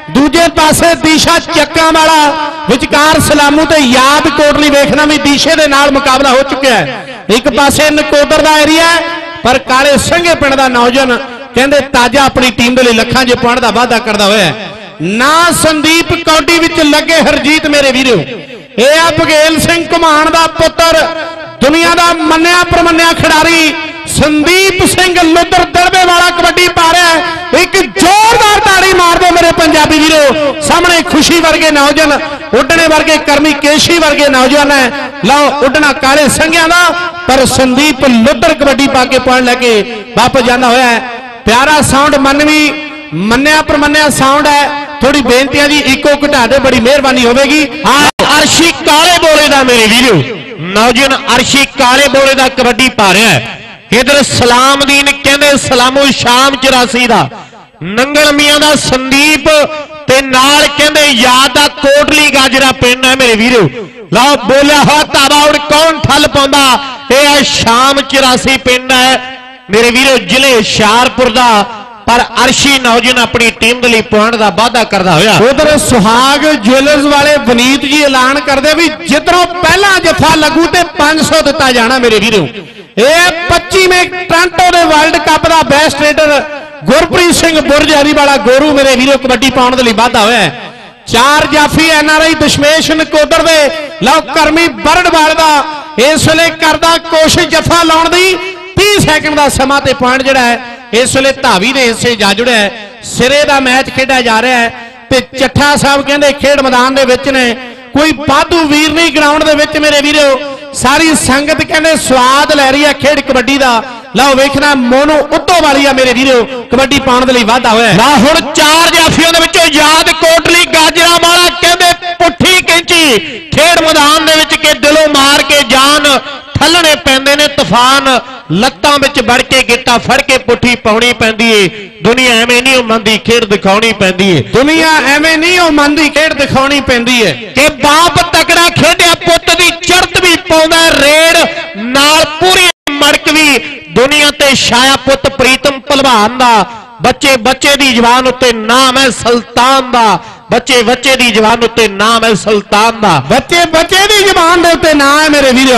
ਦੂਜੇ ਪਾਸੇ ਦੀਸ਼ਾ ਚੱਕਾਂ ਵਾਲਾ ਵਿਚਕਾਰ ਸਲਾਮੂ ਤੇ ਯਾਦ ਕੋਟਲੀ ਵੇਖਣਾ ਵੀ ਦੀਸ਼ੇ ਦੇ ਨਾਲ ਮੁਕਾਬਲਾ ਹੋ ਚੁੱਕਿਆ ਹੈ। ਇੱਕ ਪਾਸੇ ਨਕੋਦਰ ਦਾ ਏਰੀਆ ਪਰ ਕਾਲੇ ਸੰਘੇ ਪਿੰਡ ਦਾ ਨੌਜਵਾਨ ਕਹਿੰਦੇ ਤਾਜਾ ਆਪਣੀ ਟੀਮ ਦੇ ਲਈ ਲੱਖਾਂ ਜੇ ਪੁਆਇੰਟ ਦਾ ਵਾਅਦਾ ਕਰਦਾ ਹੋਇਆ ਨਾ ਸੰਦੀਪ ਕੌਡੀ ਵਿੱਚ ਲੱਗੇ ਹਰਜੀਤ ਮੇਰੇ ਵੀਰੋ। ਇਹ ਆ ਬਘੇਲ ਸਿੰਘ ਘੁਮਾਣ ਦਾ ਪੁੱਤਰ ਦੁਨੀਆ ਦਾ ਮੰਨਿਆ ਪ੍ਰਮੰਨਿਆ ਖਿਡਾਰੀ ਸੰਦੀਪ ਸਿੰਘ ਲੁੱਦਰ ਦੜਵੇ ਵਾਲਾ ਕਬੱਡੀ ਪਾ ਰਿਹਾ। ਇੱਕ ਜ਼ੋਰਦਾਰ ਤਾੜੀ ਮਾਰ ਦਿਓ ਮੇਰੇ ਪੰਜਾਬੀ ਵੀਰੋ। ਸਾਹਮਣੇ ਖੁਸ਼ੀ ਵਰਗੇ ਨੌਜਵਾਨ ਉੱਡਣੇ ਵਰਗੇ ਕਰਮੀ ਕੇਸ਼ੀ ਵਰਗੇ ਨੌਜਵਾਨ ਹੈ। ਲਓ ਉੱਡਣਾ ਕਾਲੇ ਸੰਘਿਆਂ ਦਾ ਪਰ ਸੰਦੀਪ ਲੁੱਦਰ ਕਬੱਡੀ ਪਾ ਕੇ ਪੁਆਇੰਟ ਲੈ ਕੇ ਵਾਪਸ ਜਾਂਦਾ ਹੋਇਆ। ਪਿਆਰਾ ਸਾਊਂਡ ਮੰਨਵੀ ਮੰਨਿਆ ਪ੍ਰਮੰਨਿਆ ਸਾਊਂਡ ਹੈ। ਥੋੜੀ ਬੇਨਤੀ ਹੈ ਜੀ ਇੱਕੋ ਘਟਾ ਦੇ ਬੜੀ ਮਿਹਰਬਾਨੀ ਹੋਵੇਗੀ। ਅਰਸ਼ੀ ਕਾਲੇ ਬੋਲੇ ਦਾ ਮੇਰੇ ਵੀਰੋ ਨੌਜਵਾਨ ਅਰਸ਼ੀ ਕਾਲੇ ਬੋਲੇ ਦਾ ਕਬੱਡੀ ਪਾ ਰਿਹਾ ਹੈ। ਇਧਰ ਸਲਾਮਦੀਨ ਕਹਿੰਦੇ ਸਲਾਮੂ ਸ਼ਾਮ ਚੁਰਾਸੀ ਦਾ ਨੰਗਲ ਮੀਆਂ ਦਾ ਸੰਦੀਪ ਤੇ ਨਾਲ ਕਹਿੰਦੇ ਯਾਦ ਦਾ ਕੋਟਲੀ ਗਾਜਰਾ ਪਿੰਡ ਹੈ ਮੇਰੇ ਵੀਰੋ। ਲਓ ਬੋਲਿਆ ਹੋਇਆ ਤਾਵਾ ਹੁਣ ਕੌਣ ਠੱਲ ਪਾਉਂਦਾ। ਇਹ ਹੈ ਸ਼ਾਮ ਚੁਰਾਸੀ ਪਿੰਡ ਹੈ ਮੇਰੇ ਵੀਰੋ ਜ਼ਿਲ੍ਹੇ ਹੁਸ਼ਿਆਰਪੁਰ ਦਾ ਪਰ ਅਰਸ਼ੀ ਨੌਜਵਾਨ ਆਪਣੀ ਟੀਮ ਦੇ ਲਈ ਪੁਆਇੰਟ ਦਾ ਵਾਅਦਾ ਕਰਦਾ ਹੋਇਆ। ਉਧਰ ਸੁਹਾਗ ਜੁਐਲਰਸ ਵਾਲੇ ਵਨੀਤ ਜੀ ਐਲਾਨ ਕਰਦੇ ਵੀ ਜਿੱਧਰੋਂ ਪਹਿਲਾ ਜੱਫਾ ਲੱਗੂ ਤੇ ਪੰਜ ਸੌ ਦਿੱਤਾ ਜਾਣਾ ਮੇਰੇ ਵੀਰੋ। ਇਹ ਪੱਚੀਵੇਂ ਟੋਰਾਂਟੋ ਦੇ ਵਰਲਡ ਕੱਪ ਦਾ ਬੈਸਟ ਰੇਡਰ ਗੁਰਪ੍ਰੀਤ ਸਿੰਘ ਬੁਰਜਾਰੀ ਵਾਲਾ ਗੋਰੂ ਮੇਰੇ ਵੀਰੋ ਕਬੱਡੀ ਪਾਉਣ ਦੇ ਲਈ ਵਾਧਾ ਹੋਇਆ। ਚਾਰ ਜਾਫੀ N R I Dashmesh Nakodar ਦੇ ਲਓ ਕਰਮੀ ਬਰੜਵਾਲ ਦਾ ਇਸ ਵੇਲੇ ਕਰਦਾ ਕੋਸ਼ਿਸ਼ ਜੱਫਾ ਲਾਉਣ ਦੀ तीस ਸੈਕਿੰਡ ਦਾ ਸਮਾਂ ਤੇ ਪੁਆਇੰਟ ਜਿਹੜਾ ਹੈ ਇਸ ਵੇਲੇ ਧਾਵੀ ਦੇ ਹਿੱਸੇ ਜਾ ਜੁੜਿਆ। ਸਿਰੇ ਦਾ ਮੈਚ ਖੇਡਿਆ ਜਾ ਰਿਹਾ ਹੈ ਤੇ ਚੱਠਾ ਸਾਹਿਬ ਕਹਿੰਦੇ ਖੇਡ ਮੈਦਾਨ ਦੇ ਵਿੱਚ ਨੇ ਕੋਈ ਵਾਧੂ ਵੀਰ ਨਹੀਂ ਗਰਾਊਂਡ ਦੇ ਵਿੱਚ ਮੇਰੇ ਵੀਰੋ। ਸਾਰੀ ਸੰਗਤ ਕਹਿੰਦੇ ਸਵਾਦ ਲੈ ਰਹੀ ਹੈ ਖੇਡ ਕਬੱਡੀ ਦਾ। ਲਓ ਵੇਖਣਾ ਮੋਨੂ ਉੱਤੋਂ ਵਾਲੀ ਆ ਮੇਰੇ ਵੀਰੋ ਕਬੱਡੀ ਪਾਉਣ ਦੇ ਲਈ ਵਾਧਾ ਹੋਇਆ। ਨਾ ਹੁਣ ਚਾਰ ਜਾਫੀਆਂ ਦੇ ਵਿੱਚੋਂ ਯਾਦ ਕੋਟਲੀ ਗਾਜਰਾ ਵਾਲਾ ਕਹਿੰਦੇ ਪੁੱਠੀ ਕੈਂਚੀ ਖੇਡ ਮੈਦਾਨ ਦੇ ਵਿੱਚ ਕਿ ਦਿਲੋਂ ਮਾਰ ਕੇ ਜਾਨ ਠੱਲਣੇ ਪੈਂਦੇ ਨੇ ਤੂਫਾਨ ਲੱਤਾਂ ਵਿੱਚ ਵੜ ਕੇ ਗਿੱਟਾ ਫੜ ਕੇ ਪੁੱਠੀ ਪਾਉਣੀ ਪੈਂਦੀ ਏ। ਦੁਨੀਆ ਐਵੇਂ ਨਹੀਂ ਉਹ ਮੰਦੀ ਖੇਡ ਦਿਖਾਉਣੀ ਪੈਂਦੀ ਏ। ਦੁਨੀਆ ਐਵੇਂ ਨਹੀਂ ਉਹ ਮੰਦੀ ਖੇਡ ਦਿਖਾਉਣੀ ਪੈਂਦੀ ਏ ਕਿ ਬਾਪ ਤਕੜਾ ਖੇਡਿਆ ਪੁੱਤ ਦੀ ਚੜਤ ਵੀ ਪਾਉਂਦਾ ਰੇਡ ਨਾਲ ਪੂਰੀ ਮੜਕ ਵੀ ਦੁਨੀਆ ਤੇ ਛਾਇਆ ਪੁੱਤ ਪ੍ਰੀਤਮ ਭਲਵਾਨ ਦਾ। ਬੱਚੇ ਬੱਚੇ ਦੀ ਜ਼ੁਬਾਨ ਉੱਤੇ ਨਾਮ ਹੈ ਸੁਲਤਾਨ ਦਾ। ਬੱਚੇ ਬੱਚੇ ਦੀ ਜ਼ੁਬਾਨ ਉੱਤੇ ਨਾਮ ਹੈ ਸੁਲਤਾਨ ਦਾ। ਬੱਚੇ ਬੱਚੇ ਦੀ ਜ਼ੁਬਾਨ ਦੇ ਉੱਤੇ ਨਾਮ ਹੈ ਮੇਰੇ ਵੀਰੋ।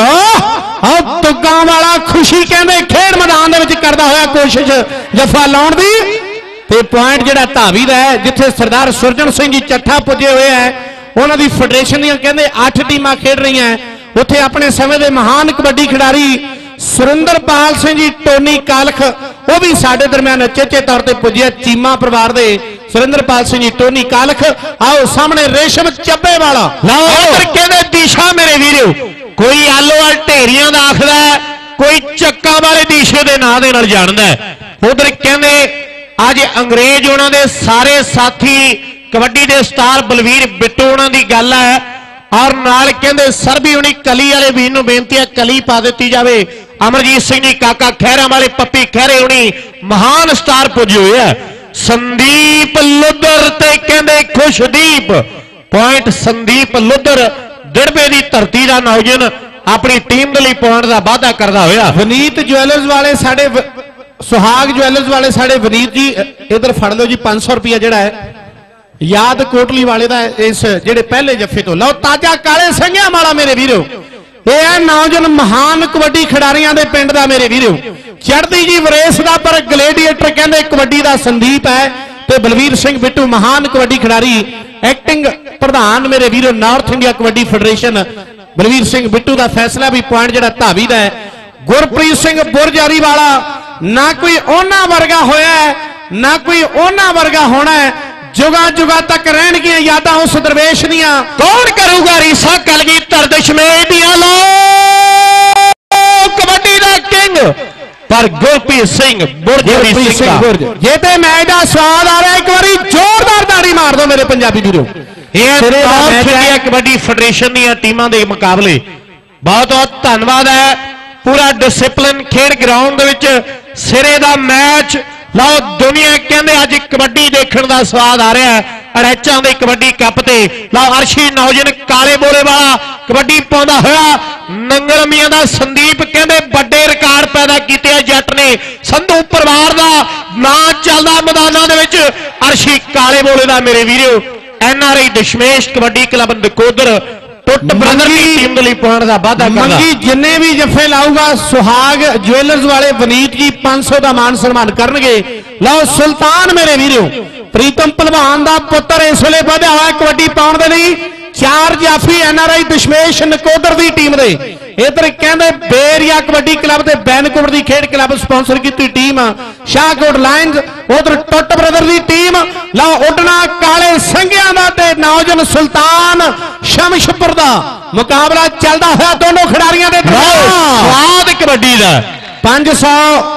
ਆਹ ਤੁੱਕਾਂ ਵਾਲਾ ਖੁਸ਼ੀ ਕਹਿੰਦੇ ਖੇਡ ਮੈਦਾਨ ਦੇ ਵਿੱਚ ਕਰਦਾ ਹੋਇਆ ਕੋਸ਼ਿਸ਼ ਜੱਫਾ ਲਾਉਣ ਦੀ ਤੇ ਪੁਆਇੰਟ ਜਿਹੜਾ ਧਾਵੀ ਦਾ ਹੈ ਜਿੱਥੇ ਸਰਦਾਰ ਸੁਰਜਣ ਸਿੰਘ ਜੀ ਚੱਠਾ ਪੁੱਜੇ ਹੋਏ ਹੈ। ਉਹਨਾਂ ਦੀ ਫੈਡਰੇਸ਼ਨ ਦੀਆਂ ਕਹਿੰਦੇ ਅੱਠ ਟੀਮਾਂ ਖੇਡ ਰਹੀਆਂ। ਉੱਥੇ ਆਪਣੇ ਸਮੇਂ ਦੇ ਮਹਾਨ ਕਬੱਡੀ ਖਿਡਾਰੀ ਸੁਰਿੰਦਰਪਾਲ ਸਿੰਘ ਜੀ ਟੋਨੀ ਕਾਲਖ ਉਹ ਵੀ ਸਾਡੇ ਦਰਮਿਆਨ ਚੇਚੇ ਤੌਰ ਤੇ ਪੁੱਜੇ। ਚੀਮਾ ਪਰਿਵਾਰ ਦੇ ਸੁਰਿੰਦਰਪਾਲ ਸਿੰਘ ਜੀ ਟੋਨੀ ਕਾਲਖ। ਆਓ ਸਾਹਮਣੇ ਰੇਸ਼ਮ ਚੱਬੇ ਵਾਲਾ ਲਓ ਇਧਰ ਕਹਿੰਦੇ ਦੀਸ਼ਾ ਮੇਰੇ ਵੀਰੋ ਕੋਈ ਆਲੋਵਾਲ ਢੇਰੀਆਂ ਦਾ ਆਖਦਾ ਕੋਈ ਚੱਕਾਂ ਵਾਲੇ ਦੀਸ਼ੇ ਦੇ ਨਾਂ ਦੇ ਨਾਲ ਜਾਣਦਾ। ਉਧਰ ਕਹਿੰਦੇ ਅੱਜ ਅੰਗਰੇਜ਼ ਉਹਨਾਂ ਦੇ ਸਾਰੇ ਸਾਥੀ ਕਬੱਡੀ ਦੇ ਸਟਾਰ ਬਲਵੀਰ ਬਿੱਟੂ ਉਹਨਾਂ ਦੀ ਗੱਲ ਹੈ ਔਰ ਨਾਲ ਕਹਿੰਦੇ ਸਰਬੀ ਹੁਣੀ ਕਲੀ ਵਾਲੇ ਵੀਰ ਨੂੰ ਬੇਨਤੀ ਹੈ ਕਲੀ ਪਾ ਦਿੱਤੀ ਜਾਵੇ। ਅਮਰਜੀਤ ਸਿੰਘ ਜੀ ਕਾਕਾ ਖਹਿਰਾ ਵਾਲੇ ਪੱਪੀ ਖਹਿਰੇ ਹੁਣੀ ਮਹਾਨ ਸਟਾਰ ਪੁੱਜੇ ਹੋਏ ਆ। ਸੰਦੀਪ ਲੁੱਦਰ ਤੇ ਕਹਿੰਦੇ ਖੁਸ਼ਦੀਪ ਪੁਆਇੰਟ ਸੰਦੀਪ ਲੁੱਦਰ ਦਿੜਬੇ ਦੀ ਧਰਤੀ ਦਾ ਨੌਜਵਾਨ ਆਪਣੀ ਟੀਮ ਦੇ ਲਈ ਪੁਆਇੰਟ ਦਾ ਵਾਅਦਾ ਕਰਦਾ ਹੋਇਆ। ਵਨੀਤ ਜੁਐਲਰਸ ਵਾਲੇ ਸਾਡੇ ਸੁਹਾਗ ਜੁਐਲਰਸ ਵਾਲੇ ਸਾਡੇ ਵਨੀਤ ਜੀ ਇਧਰ ਫੜ ਲਓ ਜੀ ਪੰਜ ਸੌ ਰੁਪਇਆ ਜਿਹੜਾ ਹੈ ਯਾਦ ਕੋਟਲੀ ਵਾਲੇ ਦਾ ਇਸ ਜਿਹੜੇ ਪਹਿਲੇ ਜੱਫੇ ਤੋਂ। ਲਓ ਤਾਜਾ ਕਾਲੇ ਸੰਘਿਆਂ ਵਾਲਾ ਮੇਰੇ ਵੀਰੋ। ਇਹ ਹੈ ਨੌਜਵਾਨ ਮਹਾਨ ਕਬੱਡੀ ਖਿਡਾਰੀਆਂ ਦੇ ਪਿੰਡ ਦਾ ਮੇਰੇ ਵੀਰੋ। ਚੜ੍ਹਦੀ ਜੀ ਵਰੇਸ ਦਾ ਪਰ ਗਲੇਡੀਏਟਰ ਕਹਿੰਦੇ ਕਬੱਡੀ ਦਾ ਸੰਦੀਪ ਹੈ ਤੇ ਬਲਵੀਰ ਸਿੰਘ ਬਿੱਟੂ ਮਹਾਨ ਕਬੱਡੀ ਖਿਡਾਰੀ ਐਕਟਿੰਗ ਪ੍ਰਧਾਨ ਮੇਰੇ ਵੀਰੋ North India Kabaddi Federation Balvir Singh Bittu ਦਾ ਫੈਸਲਾ ਵੀ ਪੁਆਇੰਟ ਜਿਹੜਾ ਧਾਵੀ ਦਾ ਹੈ। ਗੁਰਪ੍ਰੀਤ ਸਿੰਘ ਬੁਰਜਾਰੀ ਵਾਲਾ ਨਾ ਕੋਈ ਉਹਨਾਂ ਵਰਗਾ ਹੋਇਆ ਨਾ ਕੋਈ ਉਹਨਾਂ ਵਰਗਾ ਹੋਣਾ ਹੈ। ਜੁਗਾ ਜੁਗਾ ਤੱਕ ਰਹਿਣਗੀਆਂ ਯਾਦਾਂ ਉਸ ਦਰਵੇਸ਼ ਦੀਆਂ। ਕੌਣ ਕਰੂਗਾ ਰੀਸਾ ਕਲਗੀਧਰ ਦਸ਼ਮੇਸ਼ ਦੀਆਂ। ਲੋ ਕਬੱਡੀ ਦਾ ਕਿੰਗ ਪਰ ਗੁਰਪ੍ਰੀਤ ਸਿੰਘ ਬੁਰਜਾਰੀ ਸਿੰਘ ਜੇ ਤੇ ਮੈਚ ਦਾ ਸਵਾਦ ਆ ਰਿਹਾ ਇੱਕ ਵਾਰੀ ਜ਼ੋਰਦਾਰ ਤਾੜੀ ਮਾਰ ਦਿਓ ਮੇਰੇ ਪੰਜਾਬੀ ਵੀਰੋ। ਇਹ ਨਾਰਥ ਇੰਡੀਆ ਕਬੱਡੀ ਫੈਡਰੇਸ਼ਨ ਦੀਆਂ ਟੀਮਾਂ ਦੇ ਮੁਕਾਬਲੇ ਬਹੁਤ ਬਹੁਤ ਧੰਨਵਾਦ ਹੈ। ਪੂਰਾ ਡਿਸਪਲਿਨ ਖੇਡ ਗਰਾਊਂਡ ਦੇ ਵਿੱਚ ਸਿਰੇ ਦਾ ਮੈਚ। ਲਓ ਦੁਨੀਆ ਕਹਿੰਦੇ ਅੱਜ ਕਬੱਡੀ ਦੇਖਣ ਦਾ ਸਵਾਦ ਆ ਰਿਹਾ ਹੈ ਅੜੈਚਾਂ ਦੇ ਕਬੱਡੀ ਕੱਪ ਤੇ। ਲਓ ਅਰਸ਼ੀ ਨੌਜਵਾਨ ਕਾਲੇ ਬੋਲੇ ਵਾਲਾ ਕਬੱਡੀ ਪਾਉਂਦਾ ਹੋਇਆ। ਨੰਗਲ ਮੀਆਂ ਦਾ ਸੰਦੀਪ ਕਹਿੰਦੇ ਵੱਡੇ ਰਿਕਾਰਡ ਪੈਦਾ ਕੀਤੇ ਆ ਜੱਟ ਨੇ। ਸੰਧੂ ਪਰਿਵਾਰ ਦਾ ਨਾਂ ਚੱਲਦਾ ਮੈਦਾਨਾਂ ਦੇ ਵਿੱਚ ਵਿੱਚ ਅਰਸ਼ੀ ਕਾਲੇ ਬੋਲੇ ਦਾ ਮੇਰੇ ਵੀਰੋ N R I Dashmesh Kabaddi Club Nakodar Tutt brother the team ਦੇ ਲਈ ਪੁਆਇੰਟ ਦਾ ਵਾਅਦਾ ਕਰਦਾ। ਮੰਗੀ ਜਿੰਨੇ ਵੀ ਜੱਫੇ ਲਾਊਗਾ ਸੁਹਾਗ ਜੁਐਲਰਸ ਵਾਲੇ ਵਨੀਤ ਜੀ ਪੰਜ ਸੌ ਦਾ ਮਾਨ ਸਨਮਾਨ ਕਰਨਗੇ। ਲਓ ਸੁਲਤਾਨ ਮੇਰੇ ਵੀਰੋ ਪ੍ਰੀਤਮ ਭਲਵਾਨ ਦਾ ਪੁੱਤਰ ਇਸ ਵੇਲੇ ਵਧਿਆ ਹੋਇਆ ਕਬੱਡੀ ਪਾਉਣ ਦੇ ਲਈ। ਚਾਰ ਜਾਫੀ N R I Dashmesh Nakodar ਦੀ ਟੀਮ ਦੇ। ਇਧਰ ਕਹਿੰਦੇ ਬੇਰੀਆ ਕਬੱਡੀ ਕਲੱਬ ਤੇ ਬੈਨਕੋਟ ਦੀ ਖੇਡ ਕਲੱਬ ਸਪਾਂਸਰ ਕੀਤੀ ਟੀਮ ਸ਼ਾਹਕੋਟ ਲਾਇਨਜ਼। ਉਧਰ ਟੁੱਟ ਬ੍ਰਦਰ ਦੀ ਟੀਮ। ਲਓ ਉੱਡਣਾ ਕਾਲੇ ਸੰਘਿਆਂ ਦਾ ਤੇ ਨੌਜਵਾਨ ਸੁਲਤਾਨ ਸ਼ਮਸ਼ਪੁਰ ਦਾ ਮੁਕਾਬਲਾ ਚੱਲਦਾ ਹੋਇਆ ਦੋਨੋਂ ਖਿਡਾਰੀਆਂ ਦੇ ਸਵਾਦ ਕਬੱਡੀ ਦਾ। ਪੰਜ ਸੌ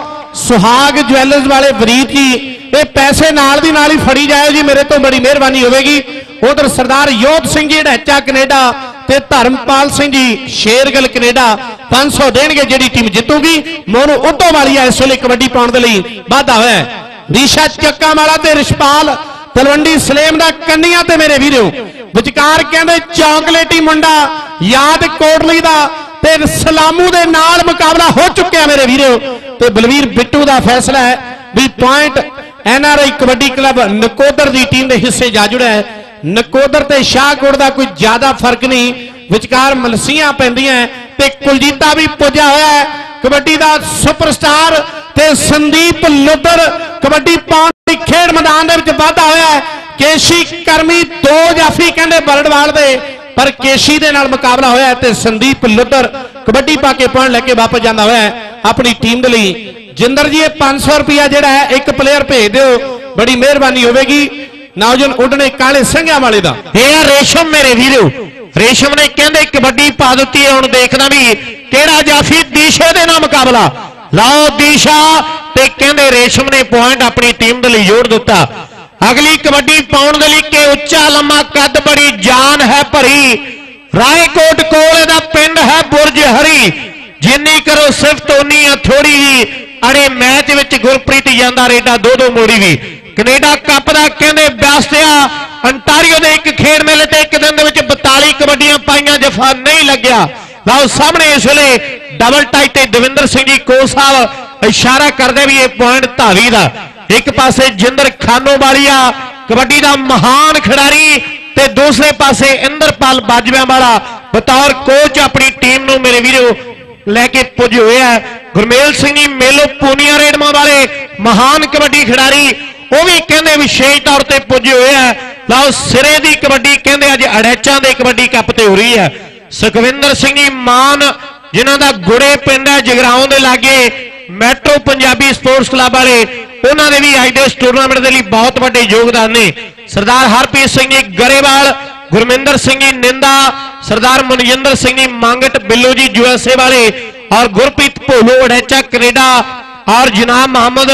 ਸੁਹਾਗ ਜੁਐਲਰਸ ਵਾਲੇ ਵਰੀਤ ਜੀ ਇਹ ਪੈਸੇ ਨਾਲ ਦੀ ਨਾਲ ਹੀ ਫੜੀ ਜਾਇਓ ਜੀ, ਮੇਰੇ ਤੋਂ ਬੜੀ ਮਿਹਰਬਾਨੀ ਹੋਵੇਗੀ। ਉਧਰ ਸਰਦਾਰ ਯੋਧ ਸਿੰਘ ਜੀ ਢੈਚਾ ਕੈਨੇਡਾ ਤੇ ਧਰਮਪਾਲ ਸਿੰਘ ਜੀ ਸ਼ੇਰਗਲ ਕੈਨੇਡਾ ਪੰਜ ਸੌ ਦੇਣਗੇ ਜਿਹੜੀ ਟੀਮ ਜਿੱਤੂਗੀ। ਮੋਨੂ ਉਦੋਂ ਵਾਲੀ ਹੈ ਇਸ ਵੇਲੇ ਕਬੱਡੀ ਪਾਉਣ ਦੇ ਲਈ ਵਾਧਾ ਹੋਇਆ। ਰੀਸ਼ਾ ਚੱਕਾ ਵਾਲਾ ਤੇ ਰਿਸ਼ਪਾਲ ਤਲਵੰਡੀ ਸਲੇਮ ਦਾ ਕੰਨੀਆਂ ਤੇ ਮੇਰੇ ਵੀਰੋ ਵਿਚਕਾਰ ਕਹਿੰਦੇ ਚੌਕਲੇਟੀ ਮੁੰਡਾ ਯਾਦ ਕੋਟਲੀ ਦਾ ਤੇ ਸਲਾਮੂ ਦੇ ਨਾਲ ਮੁਕਾਬਲਾ ਹੋ ਚੁੱਕਿਆ ਮੇਰੇ ਵੀਰੋ। ਤੇ ਬਲਵੀਰ ਬਿੱਟੂ ਦਾ ਫੈਸਲਾ ਹੈ ਵੀ point N R I Kabaddi Club Nakodar ਦੀ ਟੀਮ ਦੇ ਹਿੱਸੇ ਜਾ ਜੁੜਿਆ ਹੈ। ਨਕੋਦਰ ਤੇ ਸ਼ਾਹਕੋਟ ਦਾ ਕੋਈ ਜ਼ਿਆਦਾ ਫਰਕ ਨਹੀਂ, ਵਿਚਕਾਰ ਮਲਸੀਆਂ ਪੈਂਦੀਆਂ ਤੇ ਕੁਲਜੀਤਾ ਵੀ ਪੁੱਜਿਆ ਹੋਇਆ ਹੈ ਕਬੱਡੀ ਦਾ ਸੁਪਰਸਟਾਰ ਤੇ ਸੰਦੀਪ ਲੁੱਦਰ ਕਬੱਡੀ ਪਾਉਣ ਦੀ ਖੇਡ ਮੈਦਾਨ ਦੇ ਵਿੱਚ ਵਾਧਾ ਹੋਇਆ ਹੈ। ਕੇਸ਼ੀ ਕਰਮੀ ਦੋ ਜਾਫੀ ਕਹਿੰਦੇ ਬਰੜਵਾਲ ਦੇ, ਪਰ ਕੇਸ਼ੀ ਦੇ ਨਾਲ ਮੁਕਾਬਲਾ ਹੋਇਆ ਤੇ ਸੰਦੀਪ ਲੁੱਦਰ ਕਬੱਡੀ ਪਾ ਕੇ ਪੁਆਇੰਟ ਲੈ ਕੇ ਵਾਪਸ ਜਾਂਦਾ ਹੋਇਆ ਆਪਣੀ ਟੀਮ ਦੇ ਲਈ। ਜਿੰਦਰ ਜੀ ਇਹ ਪੰਜ ਸੌ ਰੁਪਇਆ ਜਿਹੜਾ ਹੈ ਇੱਕ ਪਲੇਅਰ ਭੇਜ ਦਿਓ, ਬੜੀ ਮਿਹਰਬਾਨੀ ਹੋਵੇਗੀ। ਨੌਜਵਾਨ ਉੱਡਣੇ ਕਾਲੇ ਸਿੰਘਾਂ ਵਾਲੇ ਦਾ ਇਹ ਆ ਰੇਸ਼ਮ ਮੇਰੇ ਵੀਰੋ। ਰੇਸ਼ਮ ਨੇ ਕਹਿੰਦੇ ਕਬੱਡੀ ਪਾ ਦਿੱਤੀ। ਹੁਣ ਦੇਖਣਾ ਵੀ ਕਿਹੜਾ ਜਾਫੀ ਦੀਸ਼ਾ ਦੇ ਨਾਲ ਮੁਕਾਬਲਾ। ਲਓ ਦੀਸ਼ਾ ਤੇ ਕਹਿੰਦੇ ਰੇਸ਼ਮ ਨੇ ਪੁਆਇੰਟ ਆਪਣੀ ਟੀਮ ਦੇ ਲਈ ਜੋੜ ਦਿੱਤਾ। ਅਗਲੀ ਕਬੱਡੀ ਪਾਉਣ ਦੇ ਲਈ ਕਿ ਉੱਚਾ ਲੰਮਾ ਕੱਦ ਬੜੀ ਜਾਨ ਹੈ ਭਰੀ। ਰਾਏਕੋਟ ਕੋਲ ਇਹਦਾ ਪਿੰਡ ਹੈ ਬੁਰਜ ਹਰੀ। ਜਿੰਨੀ ਕਰੋ ਸਿਫਤ ਉਨੀ ਆ ਥੋੜੀ ਜੀ। ਅੜੇ ਮੈਚ ਵਿੱਚ ਗੁਰਪ੍ਰੀਤ ਜਾਂਦਾ ਰੇਡਾ ਦੋ ਦੋ ਮੋੜੀ ਵੀ। ਕੈਨੇਡਾ ਕੱਪ ਦਾ ਕਹਿੰਦੇ ਵਿਆਸਤਿਆ ਅੰਟਾਰੀਓ ਦੇ ਇੱਕ ਖੇਡ ਮੇਲੇ ਤੇ ਇੱਕ ਦਿਨ ਦੇ ਵਿੱਚ ਬਤਾਲੀ ਕਬੱਡੀਆਂ ਪਾਈਆਂ, ਜਫਾ ਨਹੀਂ ਲੱਗਿਆ। ਲਓ ਸਾਹਮਣੇ ਇਸ ਵੇਲੇ ਡਬਲ ਟਾਈ ਤੇ ਦਵਿੰਦਰ ਸਿੰਘ ਜੀ ਕੋਚ ਸਾਹਿਬ ਇਸ਼ਾਰਾ ਕਰਦੇ ਵੀ ਇਹ ਪੁਆਇੰਟ ਧਾਵੀ ਦਾ। ਇੱਕ ਪਾਸੇ ਜਿੰਦਰ ਖਾਨੋਵਾਲੀਆ ਕਬੱਡੀ ਦਾ ਮਹਾਨ ਖਿਡਾਰੀ ਤੇ ਦੂਸਰੇ ਪਾਸੇ ਇੰਦਰਪਾਲ ਬਾਜਵਿਆਂ ਵਾਲਾ ਬਤੌਰ ਕੋਚ ਆਪਣੀ ਟੀਮ ਨੂੰ ਮੇਰੇ ਵੀਰੋ ਲੈ ਕੇ ਪੁੱਜ ਹੋਇਆ। ਗੁਰਮੇਲ ਸਿੰਘ ਜੀ ਮੇਲੋ ਪੂਨੀਆ ਰੇਡਮਾ ਵਾਲੇ ਮਹਾਨ ਕਬੱਡੀ ਖਿਡਾਰੀ ਉਹ ਵੀ ਕਹਿੰਦੇ ਵਿਸ਼ੇਸ਼ ਤੌਰ ਤੇ ਪੁੱਜੇ ਹੋਏ ਆ। ਲਓ ਸਿਰੇ ਦੀ ਕਬੱਡੀ ਕਹਿੰਦੇ ਅੱਜ ਅੜੈਚਾਂ ਦੇ ਕਬੱਡੀ ਕੱਪ ਤੇ ਹੋ ਰਹੀ ਹੈ। ਸੁਖਵਿੰਦਰ ਸਿੰਘ ਜੀ ਮਾਨ ਜਿਨ੍ਹਾਂ ਦਾ ਗੁੜੇ ਪਿੰਡ ਹੈ ਜਗਰਾਉਂ ਦੇ ਲਾਗੇ, ਮੈਟਰੋ ਪੰਜਾਬੀ ਸਪੋਰਟਸ ਕਲੱਬ ਵਾਲੇ, ਉਹਨਾਂ ਦੇ ਵੀ ਅੱਜ ਦੇ ਇਸ ਟੂਰਨਾਮੈਂਟ ਦੇ ਲਈ ਬਹੁਤ ਵੱਡੇ ਯੋਗਦਾਨ ਨੇ। ਸਰਦਾਰ ਹਰਪ੍ਰੀਤ ਸਿੰਘ ਜੀ ਗਰੇਵਾਲ, ਗੁਰਮਿੰਦਰ ਸਿੰਘ ਜੀ ਨਿੰਦਾ, ਸਰਦਾਰ ਮਨਜਿੰਦਰ ਸਿੰਘ ਜੀ ਮੰਗਟ ਬਿੱਲੂ ਜੀ ਯੂ ਐਸ ਏ ਵਾਲੇ और गुरप्रीत भोलो अड़ैचा कनेडा और जनाब मोहम्मद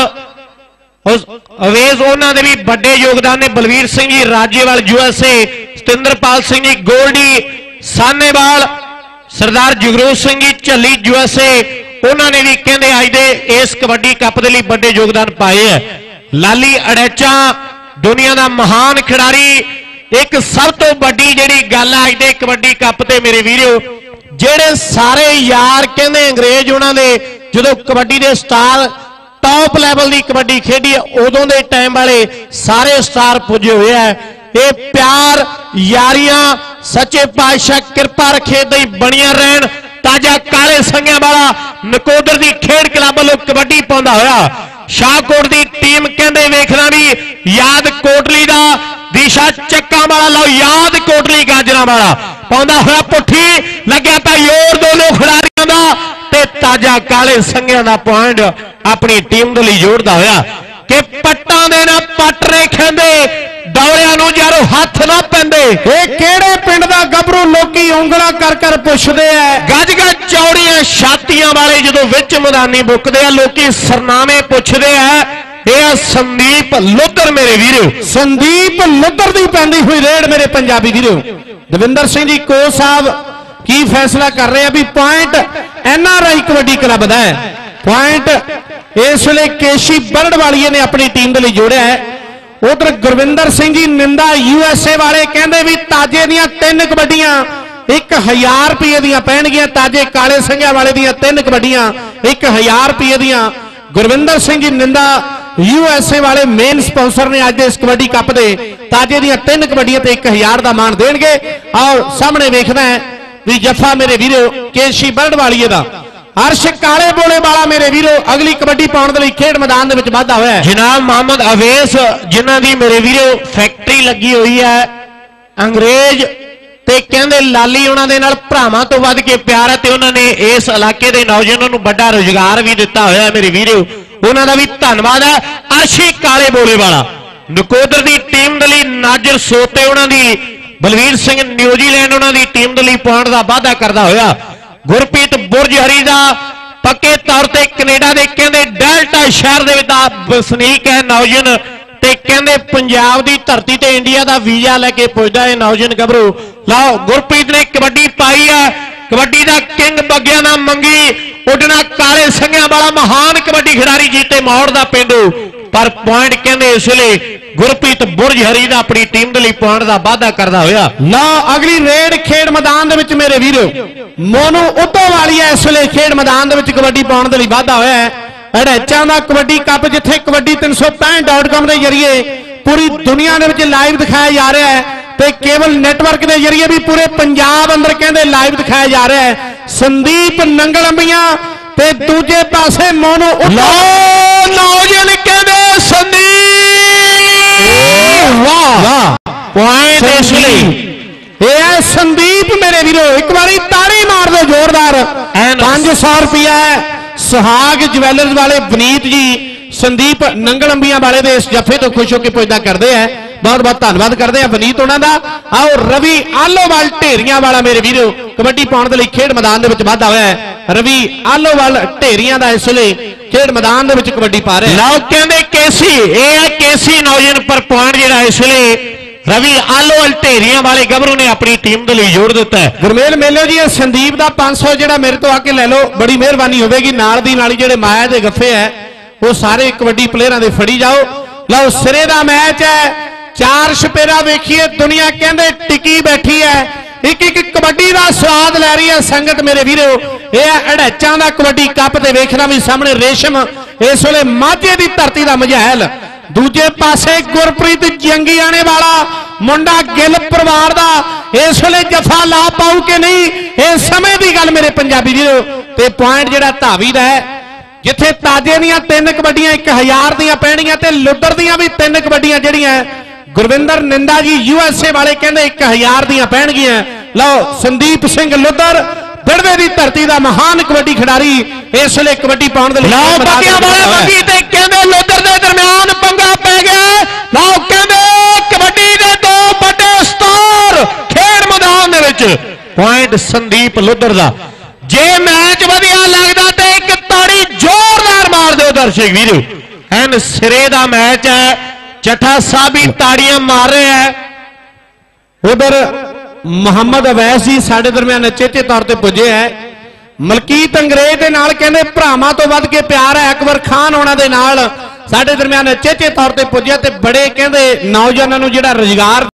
अवेज उन्होंने भी बड़े योगदान ने। Balvir Singh ji Rajewal U S A, Satindrapal Singh ji Goldy Sanewal, Sardar Jagroop Singh ji Jhalli U S A, उन्होंने भी कहते अज दे इस कबड्डी कप के लिए बड़े योगदान पाए है। लाली अड़ैचा दुनिया का महान खिडारी। एक सब तो बड़ी जिहड़ी गल अज दे कबड्डी कप ते मेरे वीरो ਜਿਹੜੇ ਸਾਰੇ ਯਾਰ ਕਹਿੰਦੇ ਅੰਗਰੇਜ਼ ਉਹਨਾਂ ਦੇ ਜਦੋਂ ਕਬੱਡੀ ਦੇ ਸਟਾਰ ਟੌਪ ਲੈਵਲ ਦੀ ਕਬੱਡੀ ਖੇਡੀ ਉਦੋਂ ਦੇ ਟਾਈਮ ਵਾਲੇ ਸਾਰੇ ਸਟਾਰ ਪੁੱਜੇ ਹੋਏ ਆ। ਇਹ ਪਿਆਰ ਯਾਰੀਆਂ ਸੱਚੇ ਪਾਤਸ਼ਾਹ ਕਿਰਪਾ ਰੱਖੇ ਤੇ ਬਣੀਆਂ ਰਹਿਣ। ਤਾਜਾ ਕਾਲੇ ਸੰਘਿਆਂ ਵਾਲਾ ਨਕੋਦਰ ਦੀ ਖੇਡ ਕਲੱਬ ਵੱਲੋਂ ਕਬੱਡੀ ਪਾਉਂਦਾ ਹੋਇਆ ਸ਼ਾਹਕੋਟ ਦੀ ਟੀਮ ਕਹਿੰਦੇ ਵੇਖਣਾ ਵੀ ਯਾਦ ਕੋਟਲੀ ਦਾ ਦਿਸ਼ਾ ਚੱਕਾਂ ਵਾਲਾ ਲਓ ਯਾਦ ਕੋਟਲੀ ਗਾਜਰਾਂ ਵਾਲਾ ਪਾਉਂਦਾ ਹੋਇਆ ਪੁੱਠੀ ਲੱਗਿਆ ਤਾਂ ਯੋਰ ਦੋਨੋਂ ਖਿਡਾਰੀਆਂ ਦਾ ਤੇ ਤਾਜਾ ਕਾਲੇ ਸੰਘਿਆਂ ਦਾ ਪੁਆਇੰਟ ਆਪਣੀ ਟੀਮ ਦੇ ਲਈ ਜੋੜਦਾ ਹੋਇਆ ਕਿ ਪੱਟਾਂ ਦੇ ਨਾਲ ਪੱਟ ਰੇ ਖੰਦੇ ਦੌੜਿਆਂ ਨੂੰ ਯਾਰੋ ਹੱਥ ਨਾ ਪੈਂਦੇ। ਇਹ ਕਿਹੜੇ ਪਿੰਡ ਦਾ ਗੱਭਰੂ ਲੋਕੀ ਉਂਗਲਾਂ ਕਰ ਕਰ ਪੁੱਛਦੇ ਆ। ਗੱਜ ਗੱਜ ਚੌੜੀਆਂ ਛਾਤੀਆਂ ਵਾਲੇ ਜਦੋਂ ਵਿੱਚ ਮੈਦਾਨੀ ਬੁੱਕਦੇ ਆ ਲੋਕੀ ਸਰਨਾਮੇ ਪੁੱਛਦੇ ਆ। ਇਹ ਆ ਸੰਦੀਪ ਲੁੱਦਰ ਮੇਰੇ ਵੀਰੋ, ਸੰਦੀਪ ਲੁੱਦਰ ਦੀ ਪੈਂਦੀ ਹੋਈ ਰੇਡ ਮੇਰੇ ਪੰਜਾਬੀ ਵੀਰੋ। ਦਵਿੰਦਰ ਸਿੰਘ ਜੀ ਕੋਚ ਸਾਹਿਬ ਕੀ ਫੈਸਲਾ ਕਰ ਰਹੇ ਆ ਵੀ point N R I Kabaddi Club ਦਾ ਹੈ। ਪੁਆਇੰਟ ਇਸ ਵੇਲੇ ਕੇਸ਼ੀ ਬਰੜਵਾਲੀਏ ਨੇ ਆਪਣੀ ਟੀਮ ਦੇ ਲਈ ਜੋੜਿਆ ਹੈ। ਉਧਰ ਗੁਰਵਿੰਦਰ ਸਿੰਘ ਜੀ ਨਿੰਦਾ ਯੂ ਐਸ ਏ ਵਾਲੇ ਕਹਿੰਦੇ ਵੀ ਤਾਜੇ ਦੀਆਂ ਤਿੰਨ ਕਬੱਡੀਆਂ ਇੱਕ ਹਜ਼ਾਰ ਰੁਪਏ ਦੀਆਂ ਪੈਣਗੀਆਂ। ਤਾਜੇ ਕਾਲੇ ਸੰਘਿਆਂ ਵਾਲੇ ਦੀਆਂ ਤਿੰਨ ਕਬੱਡੀਆਂ ਇੱਕ ਹਜ਼ਾਰ ਰੁਪਏ ਦੀਆਂ। ਗੁਰਵਿੰਦਰ ਸਿੰਘ ਜੀ ਨਿੰਦਾ यूएसए वाले मेन स्पॉन्सर ने अज इस कबड्डी कप दे ताजे दी तीन कबड्डियां ते एक हजार का मान देणगे। और सामने वेखदा है भी जफा मेरे वीरो केसी बरड़ वालीए दा अर्श काले बोले वाला मेरे वीरो अगली कबड्डी पाउण दे लई खेड मैदान दे विच वाधा होया है। जनाब मोहम्मद अवेस जिन्हां दी मेरे वीरो फैक्ट्री लगी हुई है अंग्रेज ते कहंदे लाली उन्हां दे नाल भरावां तो वध के प्यार है ते उन्हां ने इस इलाके दे नौजवानां नूं बड़ा रोजगार भी दिता होया है मेरे वीरो उन्हां दा भी धन्नवाद है। अर्शी काले बोले वाला नकोदर दी टीम दे लई नाजर सोते उन्हां दी बलवीर सिंह न्यूजीलैंड उन्हां दी टीम दे लई पॉइंट दा वाधा करदा होया। गुरप्रीत बुरज हरी दा पक्के तौर ते कनेडा दे कहंदे डेल्टा शहर दे विच वसनीक है नौजवान ते कहंदे पंजाब दी धरती ते इंडिया दा वीजा लेके पुजदा है नौजवान गबरू। लाओ गुरप्रीत ने कबड्डी पाई है कबड्डी दा किंग बग्गिया ना मंगी उडना काले संघिया वाला महान कबड्डी खिडारी जीते मौड़ दा पेंडू पर पॉइंट कहंदे इसलिए गुरप्रीत बुरज हरी दा अपनी टीम दे लई पॉइंट दा वाधा करदा होया। लो अगली रेड खेड मैदान दे विच मेरे वीरो मोनू उतो वाली है इस वेले खेड मैदान दे विच कबड्डी पाउण दे लई वाधा होया है। अड़ैचा दा कबड्डी कप जिथे कबड्डी तीन सौ पैंठ डॉट कॉम के जरिए पूरी दुनिया दे विच लाइव दिखाया जा रहा है ते केबल नैटवर्क के जरिए भी पूरे पंजाब अंदर कहंदे लाइव दिखाया जा रहा है। संदीप नंगलंबिया ते दूजे पासे मोनू नौजवान कहंदे संदीप वाह पॉइंट इसलिए ये संदीप मेरे वीरो एक बारी ताड़ी मार दो जोरदार। पांच सौ रुपया है सुहाग ज्वैलर्स वाले बनीत जी संदीप नंगलंबिया वाले दे इस जफे तो खुश होकर पुजदा करते हैं बहुत बहुत धन्यवाद करते हैं बनीत उन्होंने। आओ रवि आलोवाल ढेरिया वाला मेरे वीरो कबड्डी पाउण दे लई खेड मैदान दे विच वाधा होया है। रवि आलोवाल ढेरिया दा इस वेले खेड मैदान दे विच कबड्डी पा रहे लओ कहंदे केसी ये है केसी नौजवान पर पॉइंट जिहड़ा इस वेले रवि आलोवाल ढेरिया वाले गबरू ने अपनी टीम के लिए जोड़ दिता है। गुरमेल मेलो जी संदीप का पांच सौ जो मेरे तो आके ले लो बड़ी मेहरबानी होगी। नाल दी नाली जेडे माया के गफे है वो सारे कबड्डी प्लेयरां दे फड़ी जाओ। लो सिरे का मैच है चार छपेरा वेखिए दुनिया कहंदे टिकी बैठी है एक एक कबड्डी का स्वाद लै रही है संगत मेरे वीरो। यह अड़ैचा का कबड्डी कप ते वेखना भी सामने रेशम इस वेले माझे की धरती का मझैल दूजे पासे गुरप्रीत जंगी आने वाला मुंडा गिल परिवार का इस वेले जफा ला पाऊ कि नहीं ये समय की गल मेरे पंजाबी वीरो। ते पॉइंट जिहड़ा धावी दा है जिथे ताजे दियां तीन कबड्डियां एक हजार दियां पैणियां ते लुद्दर दियां भी तीन कबड्डियां जिहड़ियां गुरविंदर निंदा जी यूएसए वाले कहंदे एक हजार दियां पैणगियां। लो संदीप सिंह लुद्दर दड़वे की धरती का महान कबड्डी खिडारी इस वेले कबड्डी पाउण दे लई कहंदे लुद्दर दे दरमियान पंगा पै गया। लो कहंदे कबड्डी दे दो बड़े स्टार खेड मैदान दे विच पॉइंट संदीप लुद्दर दा जे मैच वधिया लगदा ते एक ताड़ी जोरदार मार दो दर्शक वीरो। एन सिरे दा मैच है चट्ठा साहब भी ताड़ियां मार रहे हैं। उधर मोहम्मद अवैस जी साडे दरमियान चेचे तौर पर पुजे है। मलकीत अंग्रेज के नाल कहंदे भरावां तो वध के प्यार है। अकबर खान होना दे नाल साडे दरमियान चेचे तौर पर पुजे ते बड़े कहंदे नौजवानों नूं जिहड़ा रोजगार